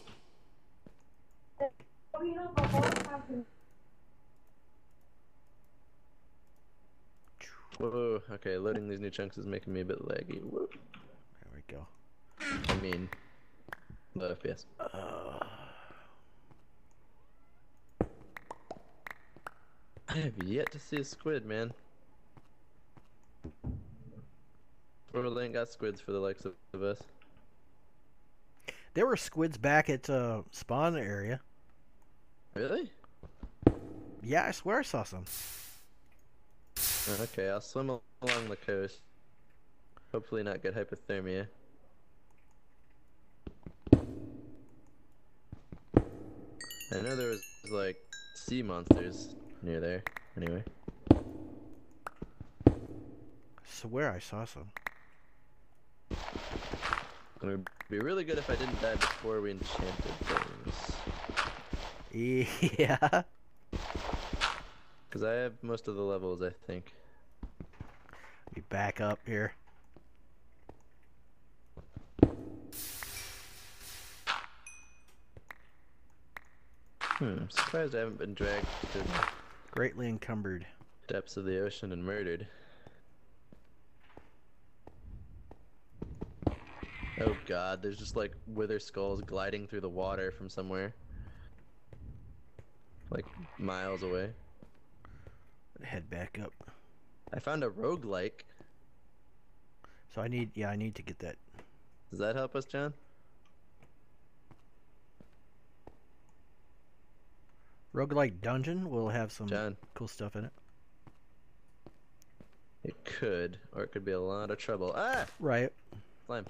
Whoa, okay, loading these new chunks is making me a bit laggy. Whoa. There we go. I mean, low FPS. I have yet to see a squid, man. Portland ain't got squids for the likes of us. There were squids back at spawn area. Really? Yeah, I swear I saw some. Okay, I'll swim along the coast. Hopefully not get hypothermia. I know there was like sea monsters near there. Anyway. I swear I saw some. It would be really good if I didn't die before we enchanted things. Yeah. Because I have most of the levels, I think. Be back up here. I'm surprised I haven't been dragged to the Greatly encumbered. depths of the ocean and murdered. Oh god, there's just like wither skulls gliding through the water from somewhere. Like miles away. Head back up. I found a roguelike. So I need to get that. Does that help us, John? Roguelike dungeon will have some John. cool stuff in it. It could, or it could be a lot of trouble. Ah! Right. Slime.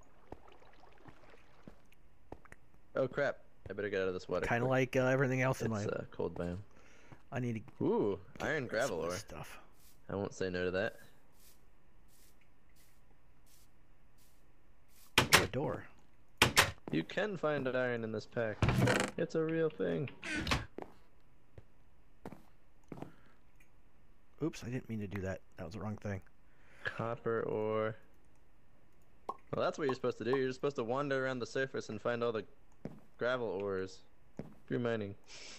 Oh crap. I better get out of this water. Kind of quick. like everything else in It's my. cold biome. I need to Ooh, iron get gravel some of ore. this stuff. I won't say no to that. Oh, a door. You can find iron in this pack. It's a real thing. Oops, I didn't mean to do that. That was the wrong thing. Copper ore. Well, that's what you're supposed to do. You're just supposed to wander around the surface and find all the gravel ores. Free mining.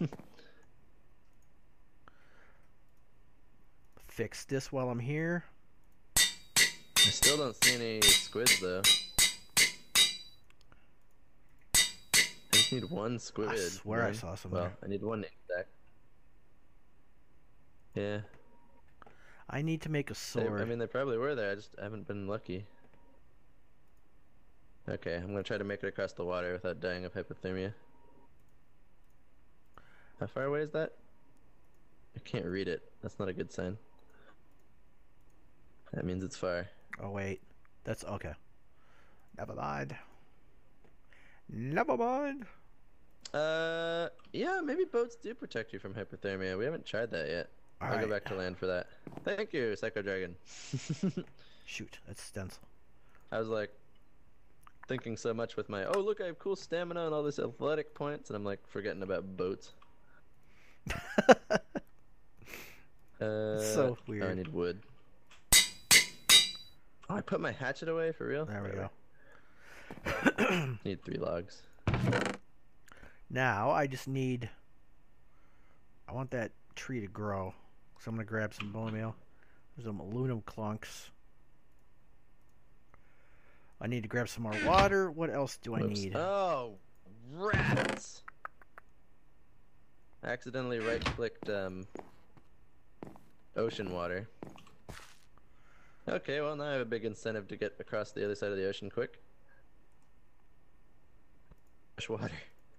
Fix this while I'm here. I still don't see any squids though. I just need one squid. I swear I man. saw some Well, there. I need one name stack. Yeah. I need to make a sword. I mean, they probably were there. I just haven't been lucky. Okay, I'm gonna try to make it across the water without dying of hypothermia. How far away is that? I can't read it. That's not a good sign. That means it's far. Oh wait, that's okay. Never mind. Never mind. Yeah, maybe boats do protect you from hypothermia. We haven't tried that yet. I'll Alright. go back to land for that. Thank you, Psycho Dragon. Shoot, that's stencil. I was like thinking so much with my, oh look, I have cool stamina and all this athletic points, and I'm like forgetting about boats. So weird. Oh, I need wood. Oh, I put my hatchet away for real. There we go. Need 3 logs. Now I just need. I want that tree to grow, so I'm gonna grab some bone meal. There's some aluminum clunks. I need to grab some more water. What else do I need? Oh, rats! I accidentally right-clicked ocean water. Okay, well now I have a big incentive to get across the other side of the ocean quick. Fresh water.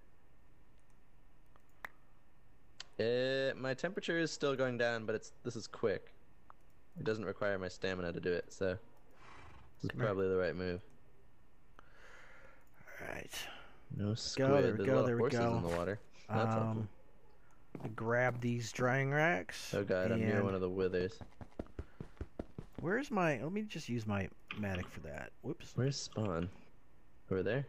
My temperature is still going down, but this is quick. It doesn't require my stamina to do it, so this is probably the right move. Alright. No squid. There we There's go, a lot there of we horses go. in the water. That's helpful. I grab these drying racks. Oh god, I'm near and one of the withers. Where's my... Let me just use my matic for that. Whoops. Where's spawn? Over there?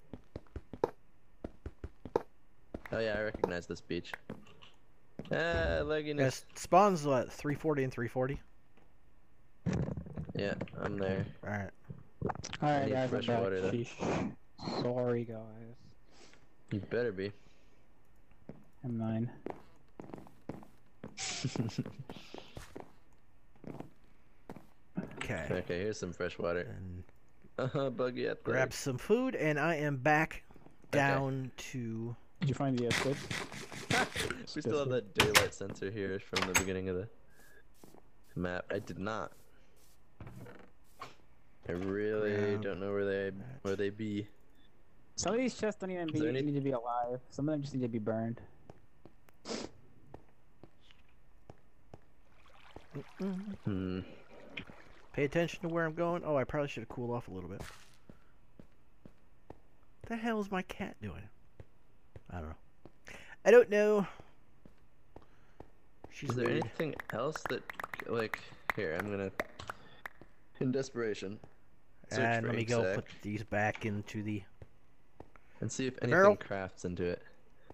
Oh yeah, I recognize this beach. Legginess. Yes, spawn's what, 340 and 340? Yeah, I'm there. Alright. I Alright, need guys, I'm fresh back. water, though. Sheesh. Sorry, guys. You better be. I'm 9. Okay. Okay, here's some fresh water. And Buggy at the grab some food, and I am back down to... Did you find the squid? We still have that daylight sensor here from the beginning of the map. I did not. I really don't know where they be. Some of these chests don't even need to be alive. Some of them just need to be burned. Hmm. Pay attention to where I'm going. Oh, I probably should have cooled off a little bit. What the hell is my cat doing? I don't know. I don't know. She's Is there weird. anything else that, like, here, I'm gonna, in desperation, search And for let me ink go sac put these back into the... and see if barrel. anything crafts into it.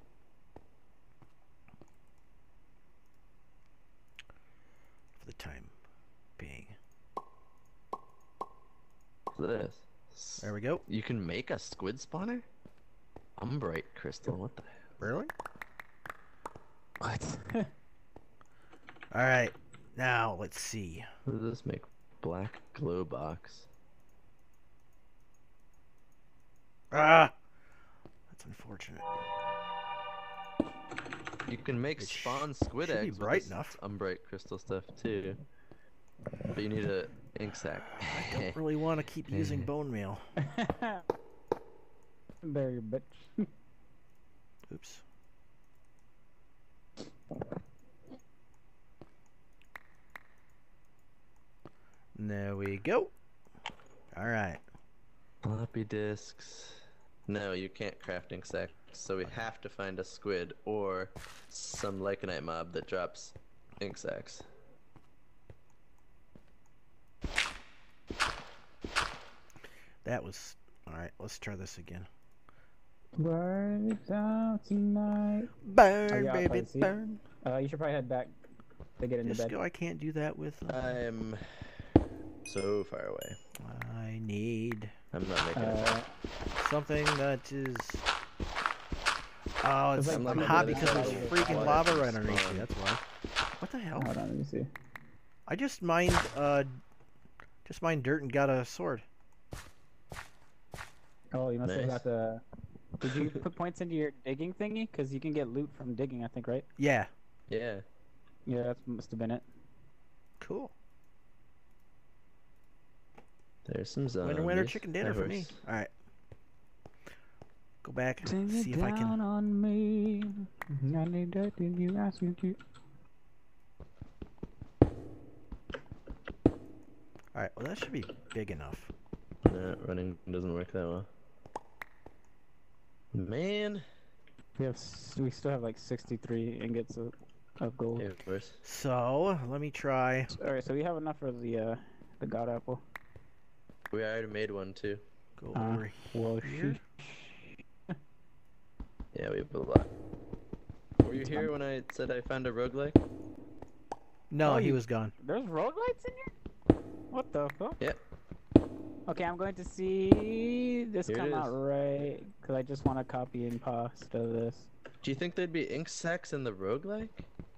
For the time being. What's this? There we go. You can make a squid spawner? Umbrite crystal, what the hell? Really? What? Alright. Now, let's see. What does this make? Black glow box. Ah! That's unfortunate. You can make It spawn squid should be eggs bright with enough. Umbrite crystal stuff too. But you need a ink sac. I don't really want to keep using bone meal. Very bitch. Oops. There we go. Alright. Floppy disks. No, you can't craft ink sacs, so we have to find a squid or some lycanite mob that drops ink sacs. That was... Alright, let's try this again. Words out tonight. Burn, yeah, I'll baby, probably see. burn. You should probably head back to get into bed. Disco, I can't do that with... I'm so far away. I need I'm not making it. something that is... Oh, it's, It's like I'm I'm hot not because there's gonna freaking water lava from right underneath spawn. me, that's why. What the hell? Hold on, let me see. I just mined dirt and got a sword. Oh, you must have Nice. got the... Did you put points into your digging thingy? Because you can get loot from digging, I think, right? Yeah. Yeah. Yeah, that must have been it. Cool. There's some zombies. Winner, winner, chicken dinner for me. Horse. Alright. Go back and Sing see it if I down can... on me. I need that, did you ask me to? Alright, well that should be big enough. No, running doesn't work that well. Man. We still have like 63 ingots of of gold. Yeah, of course. So let me try. All right, so we have enough for the god apple. We already made one too. Go over Well, here. Yeah, we have a lot. Were you here when I said I found a roguelike? No, Oh, he you- was gone. There's roguelites in here? What the fuck? Yeah. Okay, I'm going to see this Here it come out is. right, because I just want to copy and paste of this. Do you think there'd be ink sacs in the roguelike?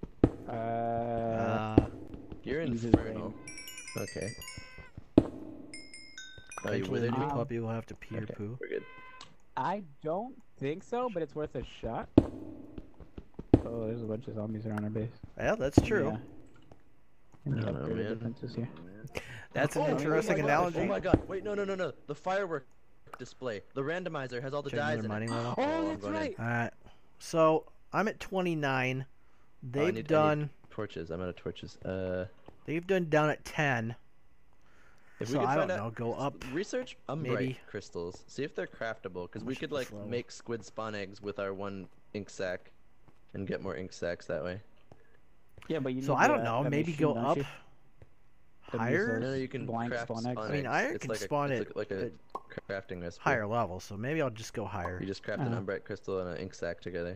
You're Easy infernal. Okay. Oh, you Eventually, withered the me? new puppy will have to pee or Okay, poo. we're good. I don't think so, but it's worth a shot. Oh, there's a bunch of zombies around our base. Well, that's true. Yeah. And I the don't know, upgraded man. defenses here. That's an Oh, interesting oh my analogy. God. Oh my god, wait, no. The firework display. The randomizer has all the Check dies another in mining it. level. Oh, I'm that's going in. right. Alright. So I'm at 29. They've I need done. torches. I'm out of torches. They've done down at 10. If we So could I don't find know. out, Go up. research umbrite maybe. crystals. See if they're craftable, because we Push could this like level. make squid spawn eggs with our one ink sac, and get more ink sacs that way. Yeah, but you So need I don't the- know. the Maybe machine, go don't up you? higher. No, you can Blind craft spawn spawn eggs. eggs. I mean, iron It's can like spawn it's at like a crafting recipe. higher level. So maybe I'll just go higher. You just craft an Uh-huh. umbrite crystal and an ink sac together.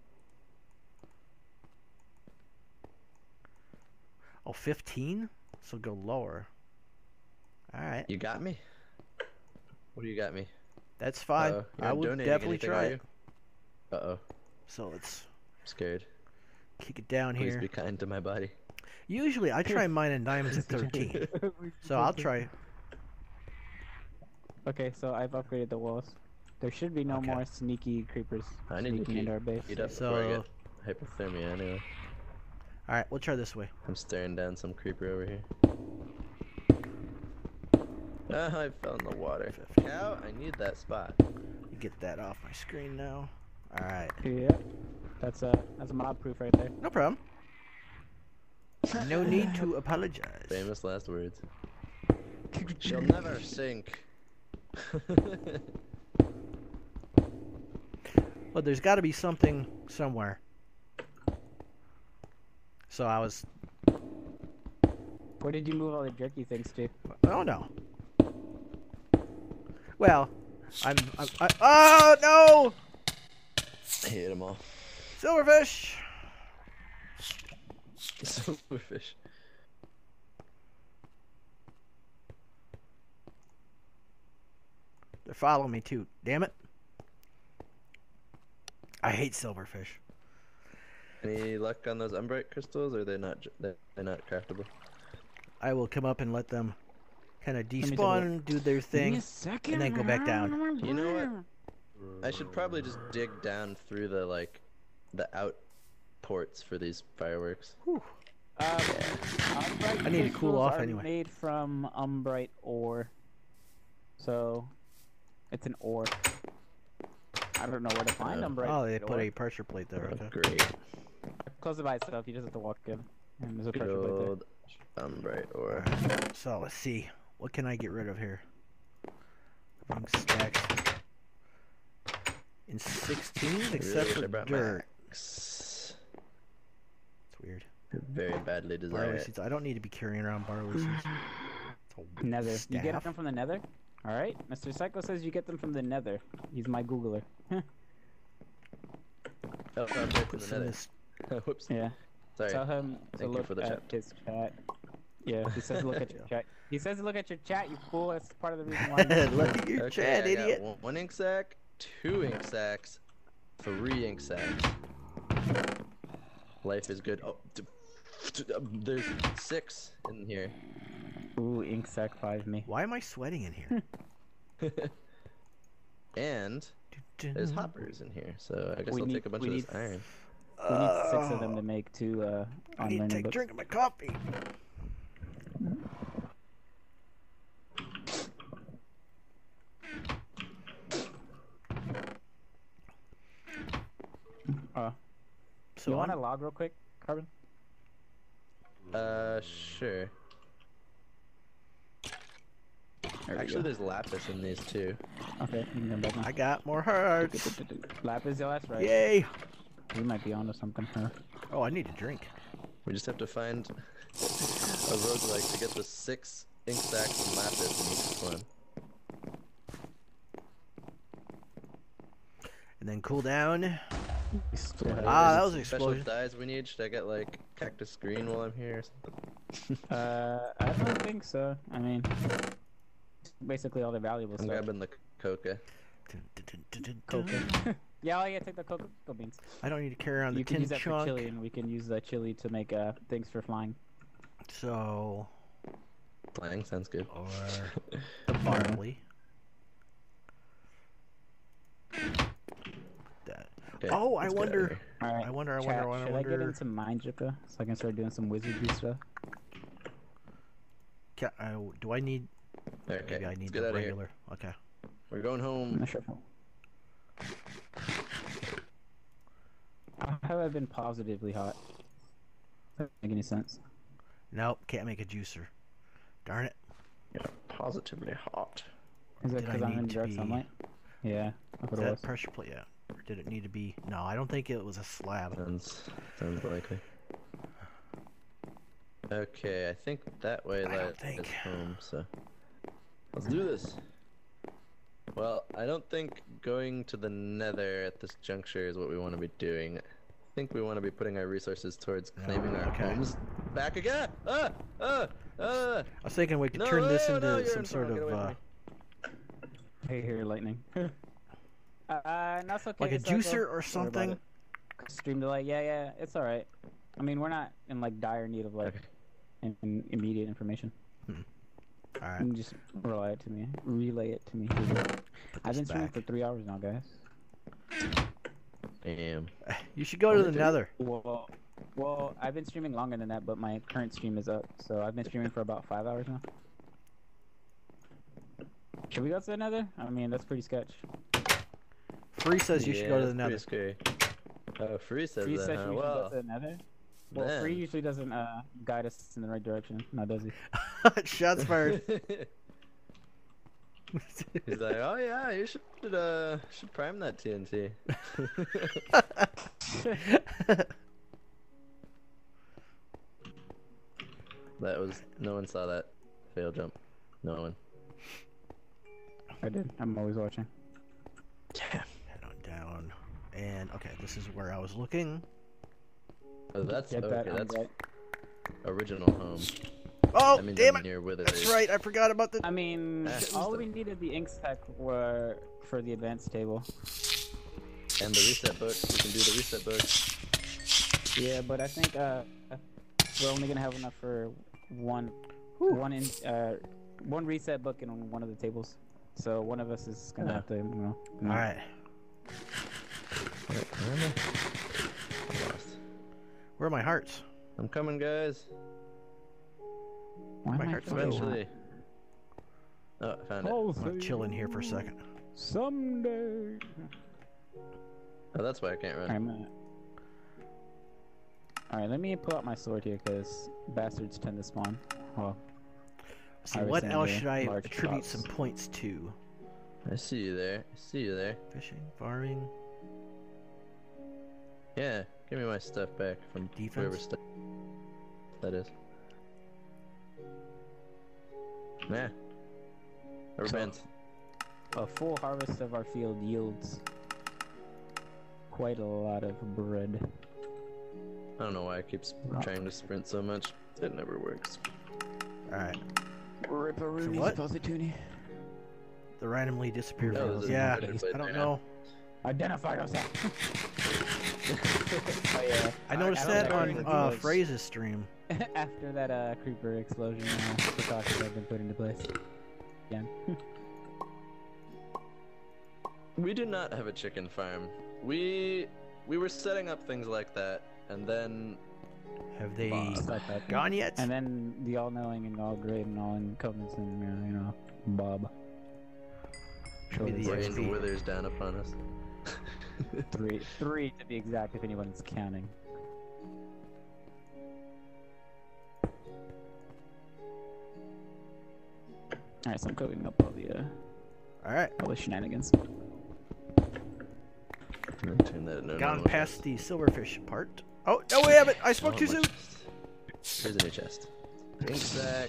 Oh, 15? So go lower. Alright. You got me? What do you got me? That's fine. Uh-oh. You're I not would donating definitely anything, try are it. you? Uh-oh. So let's I'm scared. kick it down Please here. be kind to my body. Usually I try mining diamonds at 13. So I'll try. Okay, so I've upgraded the walls. There should be no Okay. more sneaky creepers I need to sneaking into our base. Eat up So- before I get hypothermia anyway. Alright, we'll try this way. I'm staring down some creeper over here. Ah, I fell in the water. Cow, I need that spot. You get that off my screen now. Alright. Yeah, that's mob proof right there. No problem. No need to apologize. Famous last words. She'll never sink. Well, there's got to be something somewhere. So I was. Where did you move all the jerky things to? Oh no. Well, oh no! I hate them all. Silverfish! Silverfish. They're following me too. Damn it. I hate silverfish. Any luck on those umbrite crystals, or they're not craftable? I will come up and let them kind of me take a despawn, do their thing, second. and then go back down. You know what? I should probably just dig down through the the out ports for these fireworks. I need to cool off are anyway. Made from umbrite ore, so it's an ore. I don't know where to find umbrite. Oh, they put ore. a pressure plate there. Oh, Okay. great. Close it by itself. You just have to walk in, and there's a pressure plate there. Gold umbrite ore. Alright, so let's see. What can I get rid of here? Everything stacks in 16, Really except wish for I brought my dirt. axe. It's weird. Very badly Barley desired. seeds. I don't need to be carrying around barley seeds. It's a Nether. You get staff. them from the nether? Alright. Mr. Psycho says you get them from the nether. He's my Googler. Oh, I'm right from Put the some of nether. this. Whoops. Yeah. Sorry. Tell him to Thank you look for the at chat. his chat. Yeah, he says look at your Yeah. chat. He says look at your chat, you fool. That's part of the reason why. Look at your Okay, chat, I got idiot. one ink sac, 2 ink sacs, 3 ink sacs. Life is good. Oh, there's 6 in here. Ooh, ink sac 5 me. Why am I sweating in here? And there's hoppers in here, so I guess We I'll need- take a bunch we of this need- iron. We need 6 of them to make 2 I on need to learning take a books. drink of my coffee. So You want a I'm- log real quick, Carbon? Sure. There we Actually, go. there's lapis in these too. Okay, you can come back now. I got more hearts. Lapis, yeah, that's right. Yay! We might be onto something. Huh? Oh, I need a drink. We just have to find a roguelike to get the 6 ink sacks and lapis in each one. And then cool down. Ah, that was an Special explosion. dyes we need. Should I get like cactus green while I'm here or something? I don't think so. I mean, basically all the valuable I'm stuff. grabbing the coca. Coca. Yeah, oh yeah, take the cocoa beans. I don't need to carry around the You can tin use that for chunk. chili, and we can use the chili to make things for flying. So, Flying sounds good. or the barley. That. Okay, Oh, I let's get out of wonder. here. All right. I wonder. Should I get into mine, Jippa, so I can start doing some wizardry stuff? Do I need? Okay, Maybe I let's need get the out of here. regular. Okay. We're going I'm home. not sure. How have I been positively hot? Doesn't make any sense. Nope, can't make a juicer. Darn it. Yeah, positively hot. Is it Did I because I'm in need to direct be- sunlight? Yeah, that's Is what it that was. pressure plate? Yeah. Or did it need to be? No, I don't think it was a slab. Sounds likely. Okay, I think that way I don't is think. home, so let's do this. Well, I don't think going to the nether at this juncture is what we want to be doing. I think we want to be putting our resources towards claiming our okay. homes back again. I was thinking we could No, turn this no, into no, you're some in sort front, get away from of me. Hey, here, lightning. That's okay. like a Psycho. juicer or Don't worry about something. it. Stream delay. Yeah, it's all right. I mean, we're not in like dire need of like immediate information. All right. You can just relay it to me. I've been streaming for 3 hours now, guys. Damn. You should go to the Only nether. Well, I've been streaming longer than that, but my current stream is up, so I've been streaming for about 5 hours now. Should we go to the nether? I mean, that's pretty sketch. Free says you should go to the that's nether. pretty scary. Oh, Free says Free that, says huh? we should go Well, to the nether. Well, man. Free usually doesn't guide us in the right direction, now does he? Shots fired. He's like, oh yeah, you should prime that TNT. No one saw that fail jump. No one. I did. I'm always watching. Yeah. Head on down. And okay, this is where I was looking. Oh, that's Get okay. that on That's right. original home. Oh, That means damn I'm it! near Wither. That's right. I forgot about the. I mean, Ah, all we needed the ink stack were for the advanced table. And the reset book. We can do the reset book. Yeah, but I think we're only gonna have enough for one reset book in one of the tables. So one of us is gonna have to, All right. Wait, where am I? I'm lost. Where are my hearts? I'm coming, guys. Why My am I heart's feeling Eventually. Oh, I found it. Oh, I'm gonna chill in here for a second. someday. Oh, that's why I can't run. Alright, let me pull out my sword here, because bastards tend to spawn. Well, So I was what saying else the should I large attribute shots. some points to? I see you there. I see you there. Fishing, farming, Yeah, give me my stuff back from whoever defense. stuff that is. Nah. Rubber So- bands. a full harvest of our field yields quite a lot of bread. I don't know why I keep trying to sprint so much. It never works. All right. Ripperoonie, what? Positoonie. The randomly disappear No, fields. this is Yeah, good input I don't right know. Identify yourself. Oh, yeah. I noticed I that don't know on if Phrase's stream. After that creeper explosion, precautions have been put into place. Again. We do not have a chicken farm. We were setting up things like that, and then Have they Just like that. gone yet? And then the all-knowing and all-great and all-encompassing, Bob. Maybe the rain XP. withers down upon us. Three to be exact, if anyone's counting. Alright, so I'm coding up all All the shenanigans. Turn that no, gone no, past the silverfish part. Oh, no, we haven't. I spoke Oh, too my soon. chest. Here's a new chest. Ink sack,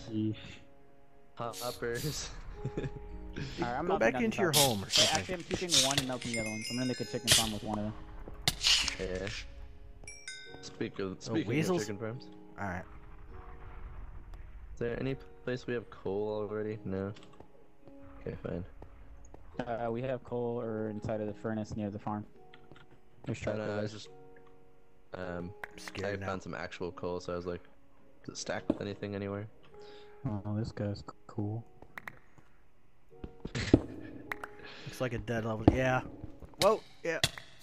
hoppers. Alright, I'm Go melting back down into the your top. home or Wait, something. actually, I'm keeping one and melting the other one, so I'm gonna make a chicken farm with one of them. Yeah. Speaking of weasels? chicken farms, Alright. is there any place we have coal already? No. Okay, fine. We have coal or inside of the furnace near the farm. There's I charcoal. know, I there. was just I Scared now. found some actual coal, so I was like, does it stack with anything anywhere? Oh, this guy's cool. Looks like a dead level. Yeah. Whoa. Yeah.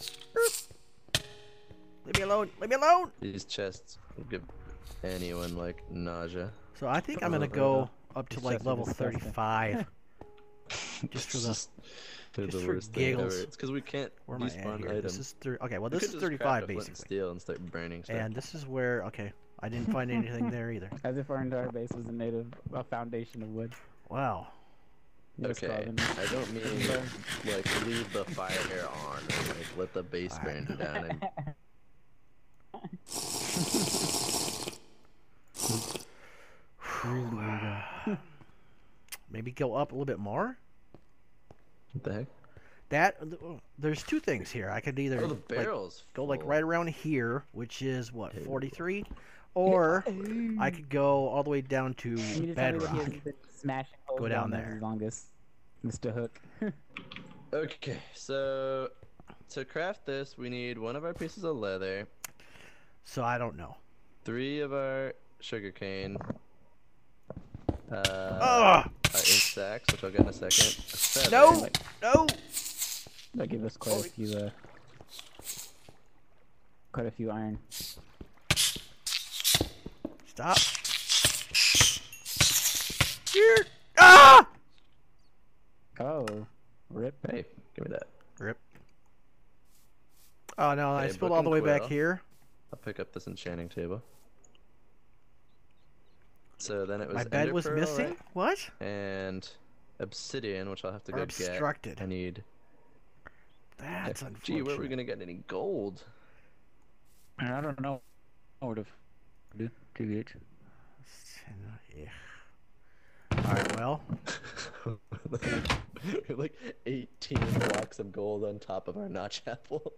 Leave me alone. Leave me alone. These chests will give anyone like nausea. So I think I'm Oh, gonna right go up to These like chests are level disgusting. 35. Just for the. They're just the for worst thing ever. giggles. It's because we can't Where am I at despawn here? items. This is okay. Well, We this could is just craft 35 a flint and basically. steel and start burning stuff. And this is where okay. I didn't find anything there either. As if our entire base was made of a foundation of wood. Wow. Just Okay, carving. I don't mean like leave the fire on or like let the base burn down. Maybe go up a little bit more. What the heck? There's two things here. I could either Oh, the like, barrel's go like full. right around here, which is what Hey. 43, or I could go all the way down to You just tell me that bedrock. he hasn't been smashing holes Go down there there. as long as Mr. Hook. Okay, so to craft this, we need one of our pieces of leather, So I don't know. 3 of our sugarcane, Ugh! our ink sacks, which I'll get in a second. a feather, No! No! That give us quite a few iron. Stop! Here! Ah! Oh, rip. Hey, give me that. Rip. Oh no! I Okay, spilled book all the and way back quill. here. I'll pick up this enchanting table. So then it was My bed ender was pearl, missing. right? What? And obsidian, which I'll have to Or go obstructed. get. I need. That's unfortunate. Gee, where are we gonna get any gold? I don't know. I would have. Do it. Yeah. All right. Well, like 18 blocks of gold on top of our notch apple.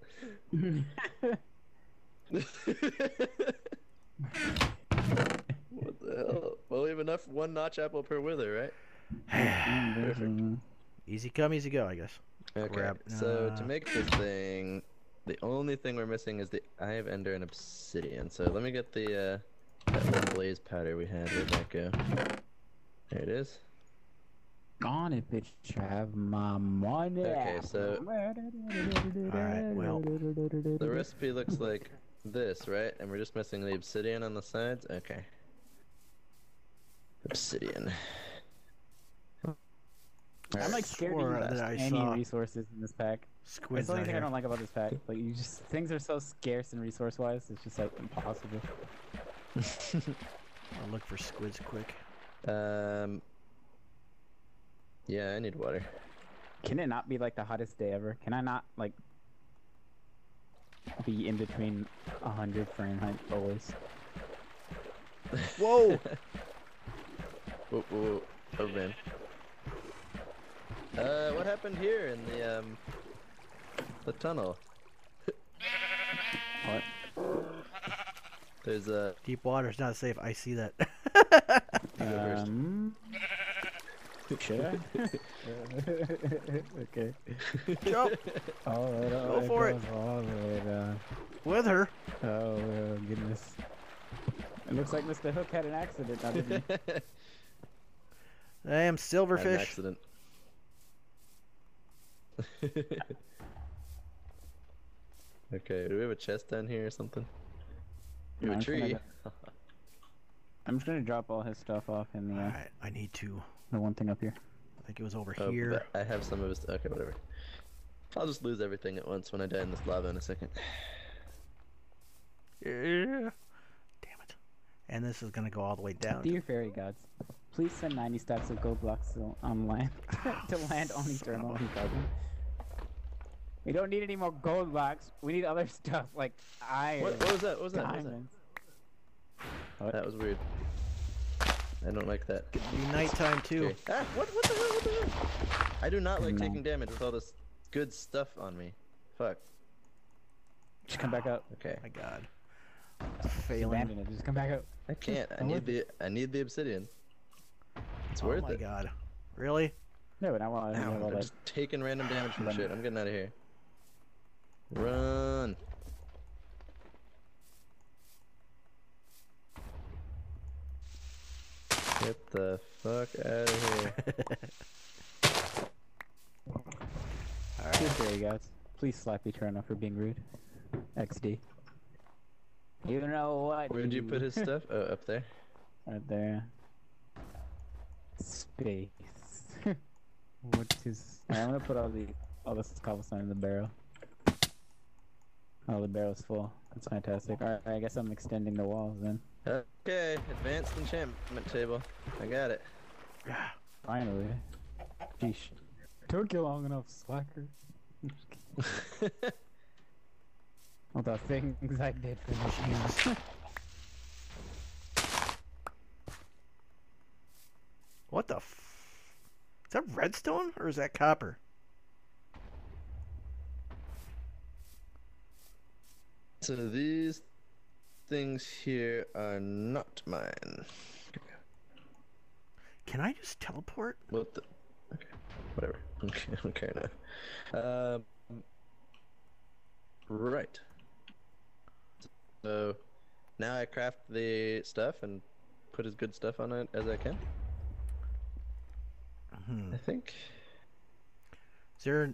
What the hell? Well, we have enough one notch apple per wither, right? Perfect. easy come, easy go, I guess. Okay, Grab- so to make this thing, the only thing we're missing is the Eye of Ender and obsidian. So let me get the that one blaze powder we had. Where'd that go? There it is. Gone it, bitch. Have my money. Okay, so Alright, well. the recipe looks like this, right? And we're just missing the obsidian on the sides? Okay. Obsidian. I'm like scared to swore use that I any saw resources in this pack. Squids That's the only out thing I here. don't like about this pack. Like you just things are so scarce and resource-wise, it's just like impossible. I'll look for squids quick. Yeah, I need water. Can it not be like the hottest day ever? Can I not like be in between 100 Fahrenheit always? Whoa! Whoa, whoa, whoa. Oh, man. What happened here in the tunnel? What? There's a. Deep water's not safe. I see that. Should I? Okay. Jump Go for it. With her. Oh goodness. It looks like Mr. Hook had an accident, not did he? I am Had an silverfish. accident. Okay, do we have a chest down here or something? You No, have a tree. I'm just gonna drop all his stuff off in the Alright, I need to. the one thing up here. I think it was over Oh, here. but I have some of his. Okay, whatever. I'll just lose everything at once when I die in this lava in a second. Yeah. Damn it. And this is gonna go all the way down. Dear fairy gods, please send 90 stacks of gold blocks on land to land on eternal in carbon. We don't need any more gold blocks. We need other stuff like iron. What was that? What was that? What was that? Diamonds. That was weird. I don't like that. It'd be nighttime too. Okay. Ah, what the hell? What the hell? I do not like No. taking damage with all this good stuff on me. Fuck. Just come back up. Okay. My God. Just Failing. abandon it. Just come back up. I can't. I I'm need with the obsidian. It's Oh worth my it. God. Really? No, but I want to have Ow, all I'm that. just taking random damage from Run. shit. I'm getting out of here. Run. Get the fuck out of here. Alright. There you guys. Please slap Eternal for being rude. XD. You know what? Where'd you put his stuff? Oh, up there. Right there. Space. What is? Alright, I'm gonna put all this cobblestone in the barrel. Oh, the barrel's full. That's fantastic. Alright, I guess I'm extending the walls then. Okay, advanced enchantment table. I got it. Finally. Sheesh. Took you long enough, slacker. All the things I did for this. What the Is that redstone or is that copper? So these things here are not mine. Can I just teleport? What the? Okay, whatever. Okay, okay now. Right. So now I craft the stuff and put as good stuff on it as I can. I think. Is there?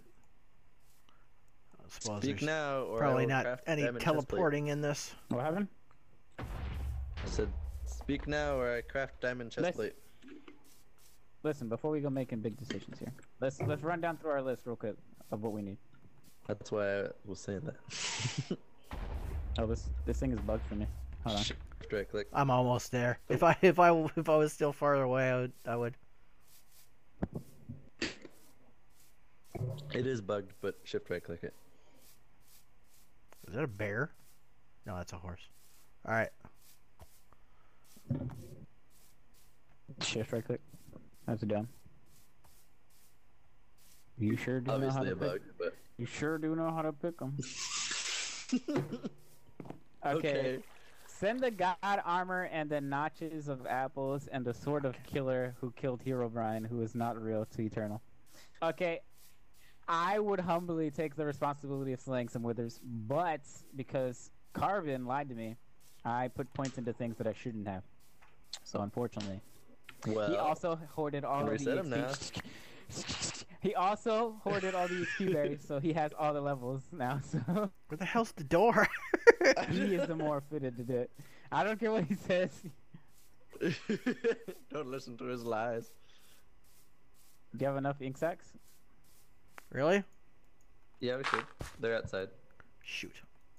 I suppose Speak there's now, or I probably will not craft any diamond chestplate. teleporting in this. What happened? I said, speak now, or I craft diamond chestplate. Listen, before we go making big decisions here, let's run down through our list real quick of what we need. That's why I was saying that. Oh, this thing is bugged for me. Hold on. Shift right click. I'm almost there. If I was still farther away, I would. It is bugged, but shift right click it. Is that a bear? No, that's a horse. All right. Shift right click. That's dumb. You sure do know how Obviously to a pick. bug, but You sure do know how to pick them. Okay. Send the god armor and the notches of apples and the sword of killer who killed Hero Brian, who is not real, to Eternal. Okay. I would humbly take the responsibility of slaying some withers, but because Carvin lied to me, I put points into things that I shouldn't have. So unfortunately, well, he also hoarded all of the reset him now. XP. He also hoarded all the XP berries, so he has all the levels now. So Where the hell's the door? he is the more fitted to do it. I don't care what he says. Don't listen to his lies. Do you have enough ink sacks? Really? Yeah, we should. They're outside. Shoot.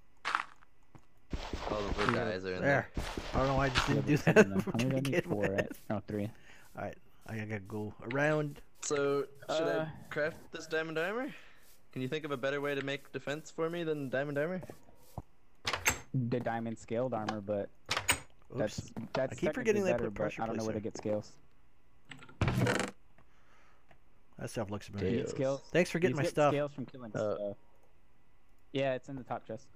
All of the guys are in There. there. I don't know why I just didn't do How that. many do I need? Begin 4, with. right? No, 3. Alright, I gotta go around. So, should Uh, I craft this diamond armor? Can you think of a better way to make defense for me than diamond armor? The diamond scaled armor, but Oops. that's I keep forgetting they technically better, put pressure but I don't know where to plates get scales. That stuff looks You familiar. get scales. Thanks for You getting my get stuff. Scales from killing stuff. Yeah, it's in the top chest.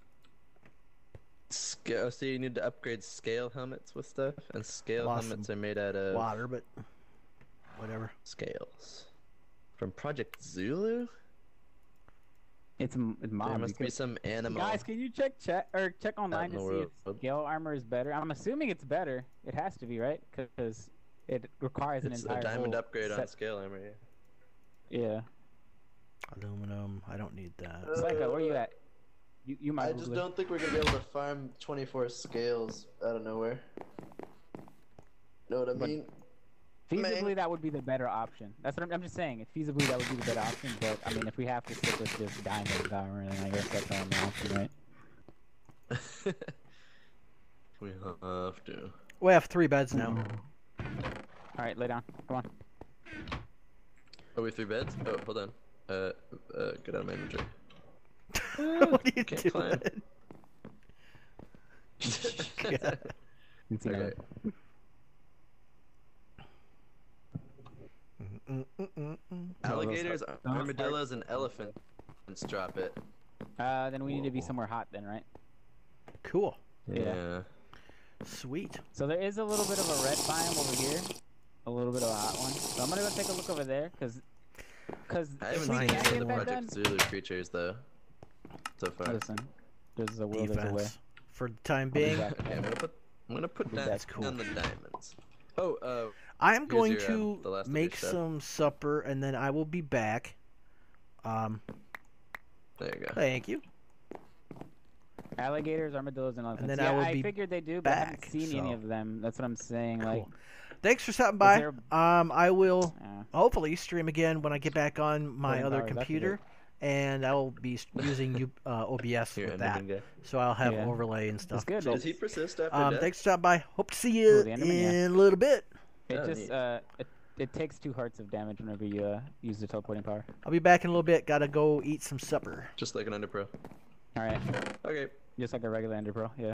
So you need to upgrade scale helmets with stuff, and scale Lost helmets are made out of Water, but whatever. scales. From Project Zulu? It's There mom. must be some animal. Guys, can you check chat or check online in to the see if world. scale armor is better? I'm assuming it's better. It has to be, right? Because it requires an It's entire a diamond whole upgrade on set. scale armor. Yeah. Yeah. Aluminum. I don't need that. Psycho, where you at? You might. I just don't think we're gonna be able to farm 24 scales out of nowhere. Know what I But- mean? Feasibly, Man. that would be the better option. That's what I'm just saying. If feasibly, that would be the better option. But I mean, if we have to stick with just diamond armor, then I guess that's the only option, right? We have to. We have 3 beds now. All right, lay down. Come on. Are we 3 beds? Oh, hold on. Get out of my inventory. What are you Can't doing? climb. Yeah. It's, you know, Okay. Alligators, armadillos, and elephants drop it. Then we need to be Whoa. somewhere hot then, right? Cool. Yeah. Sweet. So there is a little bit of a red biome over here. A little bit of a hot one. So I'm gonna go take a look over there, cause I if haven't we seen can't any get of the that done, Project Zulu creatures though, so far. listen, there's a will, there's a way. Defense. For the time I'll be being, back. Okay, I'm gonna put down, That's cool. down the diamonds. Oh, I am going your, the last to of your make stuff. some supper, and then I will be back. there you go. Thank you. Alligators, armadillos, and elephants. then yeah, I will I be figured they do, but I haven't back, seen any so- of them. That's what I'm saying. Like, Cool. Thanks for stopping by. there- I will uh, hopefully stream again when I get back on my Holding other power is computer, and I will be using OBS Here, with that. Enderman guy. So I'll have Yeah. overlay and stuff. it's good. Does he persist after death? Thanks for stopping by. Hope to see Ooh, you the in Enderman, yeah. a little bit. It Oh, just neat. it takes 2 hearts of damage whenever you use the teleporting power. I'll be back in a little bit. Gotta go eat some supper. Just like an Underpro. All right, Okay. just like a regular Ender Pro. Yeah.